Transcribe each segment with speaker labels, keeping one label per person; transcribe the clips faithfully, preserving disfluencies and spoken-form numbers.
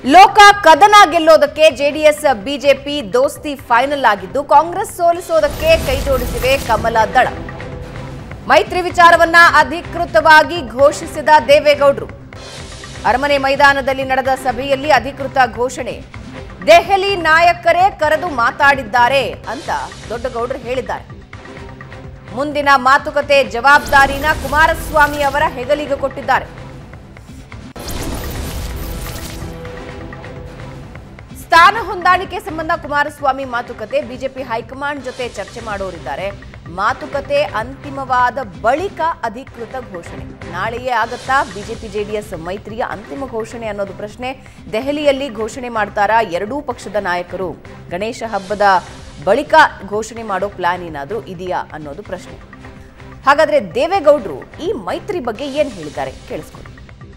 Speaker 1: ಲೋಕ ಕದನ ಗೆಲ್ಲೋದಕ್ಕೆ ಜೆಡಿಎಸ್ ಬಿಜೆಪಿ ದೋಸ್ತಿ ಫೈನಲ್ ಆಗಿದ್ದು ಕಾಂಗ್ರೆಸ್ ಸೋಲಿಸೋದಕ್ಕೆ ಕೈಜೋಡಿಸಿವೆ ಕಮಲ ದಳ. ಮೈತ್ರಿ ವಿಚಾರವನ್ನ ಅಧಿಕೃತವಾಗಿ ಘೋಷಿಸಿದ ದೇವೇಗೌಡರು. ಅರಮನೆ ಮೈದಾನದಲ್ಲಿ ನಡೆದ ಸಭೆಯಲ್ಲಿ ಅಧಿಕೃತ ಘೋಷಣೆ. ದೆಹಲಿ ನಾಯಕರೇ ಕರೆದು ಮಾತಾಡಿದ್ದಾರೆ ಅಂತ ದೊಡ್ಡಗೌಡರು ಹೇಳಿದ್ದಾರೆ. ಮುಂದಿನ ಮಾತುಕತೆ ಜವಾಬ್ದಾರಿನ ಕುಮಾರಸ್ವಾಮಿ ಅವರ ಹೆಗಲಿಗೆ ಕೊಟ್ಟಿದ್ದಾರೆ. ಸ್ಥಾನ ಹೊಂದಾಣಿಕೆ ಸಂಬಂಧ ಕುಮಾರಸ್ವಾಮಿ ಮಾತುಕತೆ. ಬಿಜೆಪಿ ಹೈಕಮಾಂಡ್ ಜೊತೆ ಚರ್ಚೆ ಮಾಡೋರಿದ್ದಾರೆ. ಮಾತುಕತೆ ಅಂತಿಮವಾದ ಬಳಿಕ ಅಧಿಕೃತ ಘೋಷಣೆ. ನಾಳೆಯೇ ಆಗತ್ತಾ ಬಿಜೆಪಿ ಜೆಡಿಎಸ್ ಮೈತ್ರಿಯ ಅಂತಿಮ ಘೋಷಣೆ ಅನ್ನೋದು ಪ್ರಶ್ನೆ. ದೆಹಲಿಯಲ್ಲಿ ಘೋಷಣೆ ಮಾಡ್ತಾರಾ ಎರಡೂ ಪಕ್ಷದ ನಾಯಕರು? ಗಣೇಶ ಹಬ್ಬದ ಬಳಿಕ ಘೋಷಣೆ ಮಾಡೋ ಪ್ಲಾನ್ ಏನಾದರೂ ಇದೆಯಾ ಅನ್ನೋದು ಪ್ರಶ್ನೆ. ಹಾಗಾದ್ರೆ ದೇವೇಗೌಡರು ಈ ಮೈತ್ರಿ ಬಗ್ಗೆ ಏನು ಹೇಳಿದ್ದಾರೆ ಕೇಳಿಸ್ಕೊಳ್ಳಿ.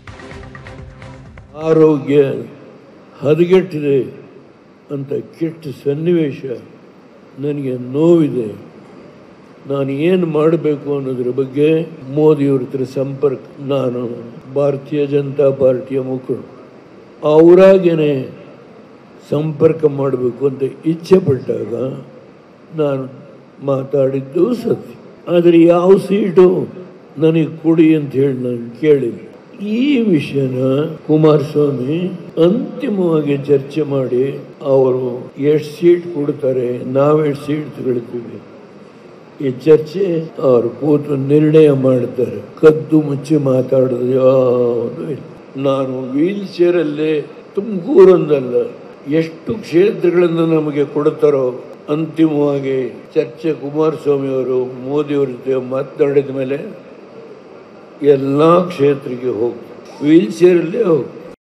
Speaker 2: ಆರೋಗ್ಯ ಹದಗೆಟ್ಟಿದೆ ಅಂತ ಕೆಟ್ಟ ಸನ್ನಿವೇಶ ನನಗೆ ನೋವಿದೆ. ನಾನು ಏನು ಮಾಡಬೇಕು ಅನ್ನೋದ್ರ ಬಗ್ಗೆ ಮೋದಿಯವ್ರ ಹತ್ರ ಸಂಪರ್ಕ, ನಾನು ಭಾರತೀಯ ಜನತಾ ಪಾರ್ಟಿಯ ಮುಖಂಡ, ಅವರಾಗೇನೆ ಸಂಪರ್ಕ ಮಾಡಬೇಕು ಅಂತ ಇಚ್ಛೆ ಪಟ್ಟಾಗ ನಾನು ಮಾತಾಡಿದ್ದು ಸತ್ಯ. ಆದರೆ ಯಾವ ಸೀಟು ನನಗೆ ಕೊಡಿ ಅಂತ ಹೇಳಿ ನಾನು ಕೇಳಿಲ್ಲ. ಈ ವಿಷಯನ ಕುಮಾರಸ್ವಾಮಿ ಅಂತಿಮವಾಗಿ ಚರ್ಚೆ ಮಾಡಿ ಅವರು ಎಷ್ಟು ಸೀಟ್ ಕೊಡ್ತಾರೆ, ನಾವೆಷ್ಟು ಸೀಟ್ ತಗೊಳ್ತೀವಿ, ಈ ಚರ್ಚೆ ಅವರು ಕೂತು ನಿರ್ಣಯ ಮಾಡ್ತಾರೆ. ಕದ್ದು ಮುಚ್ಚಿ ಮಾತಾಡೋದು ಯಾವುದು ಇಲ್ಲ. ನಾನು ವೀಲ್ ಚೇರಲ್ಲೇ ತುಮಕೂರೊಂದಲ್ಲ ಎಷ್ಟು ಕ್ಷೇತ್ರಗಳನ್ನು ನಮಗೆ ಕೊಡ್ತಾರೋ ಅಂತಿಮವಾಗಿ ಚರ್ಚೆ ಕುಮಾರಸ್ವಾಮಿ ಅವರು ಮೋದಿಯವರ ಜೊತೆ ಮಾತನಾಡಿದ ಮೇಲೆ ಎಲ್ಲ ಕ್ಷೇತ್ರಕ್ಕೆ ಹೋಗಿ ವೀಲ್ ಚೇರಲ್ಲೇ ಹೋಗಿ.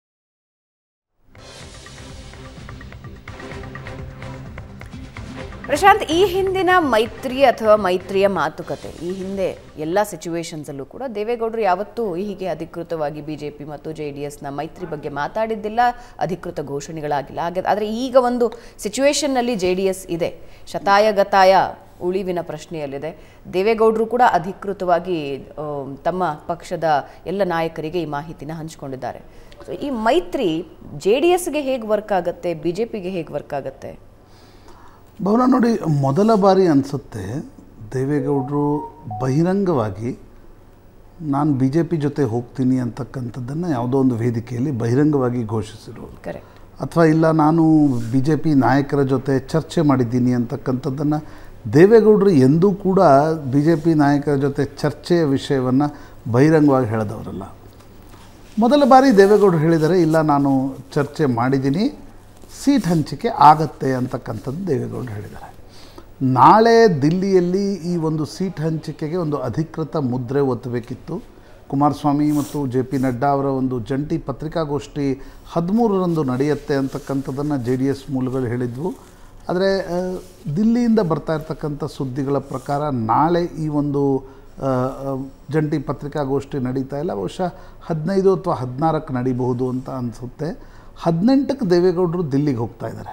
Speaker 1: ಪ್ರಶಾಂತ್, ಈ ಹಿಂದಿನ ಮೈತ್ರಿ ಅಥವಾ ಮೈತ್ರಿಯ ಮಾತುಕತೆ, ಈ ಹಿಂದೆ ಎಲ್ಲ ಸಿಚುವೇಶನ್ಸ್ ಅಲ್ಲೂ ಕೂಡ ದೇವೇಗೌಡರು ಯಾವತ್ತೂ ಹೀಗೆ ಅಧಿಕೃತವಾಗಿ ಬಿಜೆಪಿ ಮತ್ತು ಜೆ ಡಿ ಎಸ್ನ ಮೈತ್ರಿ ಬಗ್ಗೆ ಮಾತಾಡಿದ್ದಿಲ್ಲ, ಅಧಿಕೃತ ಘೋಷಣೆಗಳಾಗಿಲ್ಲ. ಹಾಗೆ ಆದರೆ ಈಗ ಒಂದು ಸಿಚುವೇಶನ್ನಲ್ಲಿ ಜೆ ಡಿ ಎಸ್ ಇದೆ, ಶತಾಯ ಗತಾಯ ಉಳಿವಿನ ಪ್ರಶ್ನೆಯಲ್ಲಿದೆ. ದೇವೇಗೌಡರು ಕೂಡ ಅಧಿಕೃತವಾಗಿ ತಮ್ಮ ಪಕ್ಷದ ಎಲ್ಲ ನಾಯಕರಿಗೆ ಈ ಮಾಹಿತಿನ ಹಂಚಿಕೊಂಡಿದ್ದಾರೆ. ಸೊ ಈ ಮೈತ್ರಿ ಜೆ ಡಿ ಎಸ್ಗೆ ಹೇಗೆ ವರ್ಕ್ ಆಗುತ್ತೆ, ಬಿ ಜೆ ಪಿಗೆ ಹೇಗೆ ವರ್ಕ್ ಆಗುತ್ತೆ?
Speaker 3: ಭವನ ನೋಡಿ, ಮೊದಲ ಬಾರಿ ಅನಿಸುತ್ತೆ ದೇವೇಗೌಡರು ಬಹಿರಂಗವಾಗಿ ನಾನು ಬಿ ಜೆ ಪಿ ಜೊತೆ ಹೋಗ್ತೀನಿ ಅಂತಕ್ಕಂಥದ್ದನ್ನು ಯಾವುದೋ ಒಂದು ವೇದಿಕೆಯಲ್ಲಿ ಬಹಿರಂಗವಾಗಿ ಘೋಷಿಸಿರೋದು, ಅಥವಾ ಇಲ್ಲ ನಾನು ಬಿ ಜೆ ಪಿ ನಾಯಕರ ಜೊತೆ ಚರ್ಚೆ ಮಾಡಿದ್ದೀನಿ ಅಂತಕ್ಕಂಥದ್ದನ್ನು ದೇವೇಗೌಡರು ಎಂದೂ ಕೂಡ ಬಿ ಜೆ ಪಿ ನಾಯಕರ ಜೊತೆ ಚರ್ಚೆಯ ವಿಷಯವನ್ನು ಬಹಿರಂಗವಾಗಿ ಹೇಳಿದವರಲ್ಲ. ಮೊದಲ ಬಾರಿ ದೇವೇಗೌಡರು ಹೇಳಿದರೆ ಇಲ್ಲ ನಾನು ಚರ್ಚೆ ಮಾಡಿದ್ದೀನಿ, ಸೀಟ್ ಹಂಚಿಕೆ ಆಗತ್ತೆ ಅಂತಕ್ಕಂಥದ್ದು ದೇವೇಗೌಡರು ಹೇಳಿದ್ದಾರೆ. ನಾಳೆ ದಿಲ್ಲಿಯಲ್ಲಿ ಈ ಒಂದು ಸೀಟ್ ಹಂಚಿಕೆಗೆ ಒಂದು ಅಧಿಕೃತ ಮುದ್ರೆ ಒತ್ತಬೇಕಿತ್ತು. ಕುಮಾರಸ್ವಾಮಿ ಮತ್ತು ಜೆ ಪಿ ನಡ್ಡಾ ಅವರ ಒಂದು ಜಂಟಿ ಪತ್ರಿಕಾಗೋಷ್ಠಿ ಹದಿಮೂರರಂದು ನಡೆಯುತ್ತೆ ಅಂತಕ್ಕಂಥದ್ದನ್ನು ಜೆ ಡಿ ಎಸ್ ಮೂಲಗಳು ಹೇಳಿದ್ವು. ಆದರೆ ದಿಲ್ಲಿಯಿಂದ ಬರ್ತಾ ಇರ್ತಕ್ಕಂಥ ಸುದ್ದಿಗಳ ಪ್ರಕಾರ ನಾಳೆ ಈ ಒಂದು ಜಂಟಿ ಪತ್ರಿಕಾಗೋಷ್ಠಿ ನಡೀತಾ ಇಲ್ಲ, ಬಹುಶಃ ಹದಿನೈದು ಅಥವಾ ಹದಿನಾರಕ್ಕೆ ನಡೀಬಹುದು ಅಂತ ಅನಿಸುತ್ತೆ. ಹದಿನೆಂಟಕ್ಕೆ ದೇವೇಗೌಡರು ದಿಲ್ಲಿಗೆ ಹೋಗ್ತಾ ಇದ್ದಾರೆ.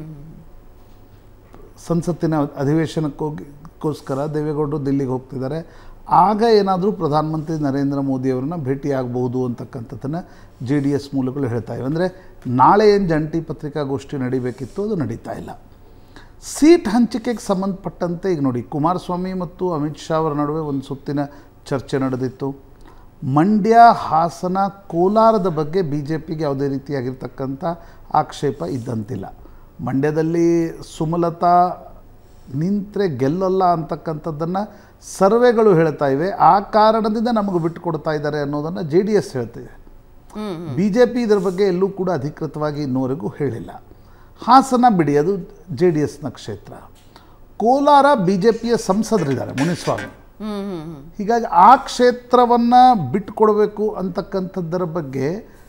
Speaker 3: ಸಂಸತ್ತಿನ ಅಧಿವೇಶನಕ್ಕೋಸ್ಕರ ದೇವೇಗೌಡರು ದಿಲ್ಲಿಗೆ ಹೋಗ್ತಿದ್ದಾರೆ. ಆಗ ಏನಾದರೂ ಪ್ರಧಾನಮಂತ್ರಿ ನರೇಂದ್ರ ಮೋದಿಯವರನ್ನ ಭೇಟಿಯಾಗಬಹುದು ಅಂತಕ್ಕಂಥದ್ದನ್ನು ಜೆ ಡಿ ಎಸ್ ಮೂಲಗಳು ಹೇಳ್ತಾ ಇವೆ. ಅಂದರೆ ನಾಳೆ ಏನು ಜಂಟಿ ಪತ್ರಿಕಾಗೋಷ್ಠಿ ನಡೀಬೇಕಿತ್ತು ಅದು ನಡೀತಾ ಇಲ್ಲ. ಸೀಟ್ ಹಂಚಿಕೆಗೆ ಸಂಬಂಧಪಟ್ಟಂತೆ ಈಗ ನೋಡಿ, ಕುಮಾರಸ್ವಾಮಿ ಮತ್ತು ಅಮಿತ್ ಶಾ ಅವರ ನಡುವೆ ಒಂದು ಸುತ್ತಿನ ಚರ್ಚೆ ನಡೆದಿತ್ತು. ಮಂಡ್ಯ, ಹಾಸನ, ಕೋಲಾರದ ಬಗ್ಗೆ ಬಿ ಜೆ ಪಿಗೆ ಯಾವುದೇ ರೀತಿಯಾಗಿರ್ತಕ್ಕಂಥ ಆಕ್ಷೇಪ ಇದ್ದಂತಿಲ್ಲ. ಮಂಡ್ಯದಲ್ಲಿ ಸುಮಲತಾ ನಿಂತರೆ ಗೆಲ್ಲಲ್ಲ ಅಂತಕ್ಕಂಥದ್ದನ್ನು ಸರ್ವೆಗಳು ಹೇಳ್ತಾ ಇವೆ. ಆ ಕಾರಣದಿಂದ ನಮಗೆ ಬಿಟ್ಟು ಕೊಡ್ತಾ ಇದ್ದಾರೆ ಅನ್ನೋದನ್ನು ಜೆ ಡಿ ಎಸ್ ಹೇಳ್ತಿದೆ. ಬಿ ಜೆ ಪಿ ಇದರ ಬಗ್ಗೆ ಎಲ್ಲೂ ಕೂಡ ಅಧಿಕೃತವಾಗಿ ಇನ್ನೂವರೆಗೂ ಹೇಳಿಲ್ಲ. ಹಾಸನ ಬಿಡಿ, ಅದು ಜೆ ಡಿ ಎಸ್ನ ಕ್ಷೇತ್ರ. ಕೋಲಾರ ಬಿ ಜೆ ಪಿಯ ಸಂಸದರಿದ್ದಾರೆ ಮುನಿಸ್ವಾಮಿ, ಹೀಗಾಗಿ ಆ ಕ್ಷೇತ್ರವನ್ನು ಬಿಟ್ಟುಕೊಡಬೇಕು ಅಂತಕ್ಕಂಥದ್ದರ ಬಗ್ಗೆ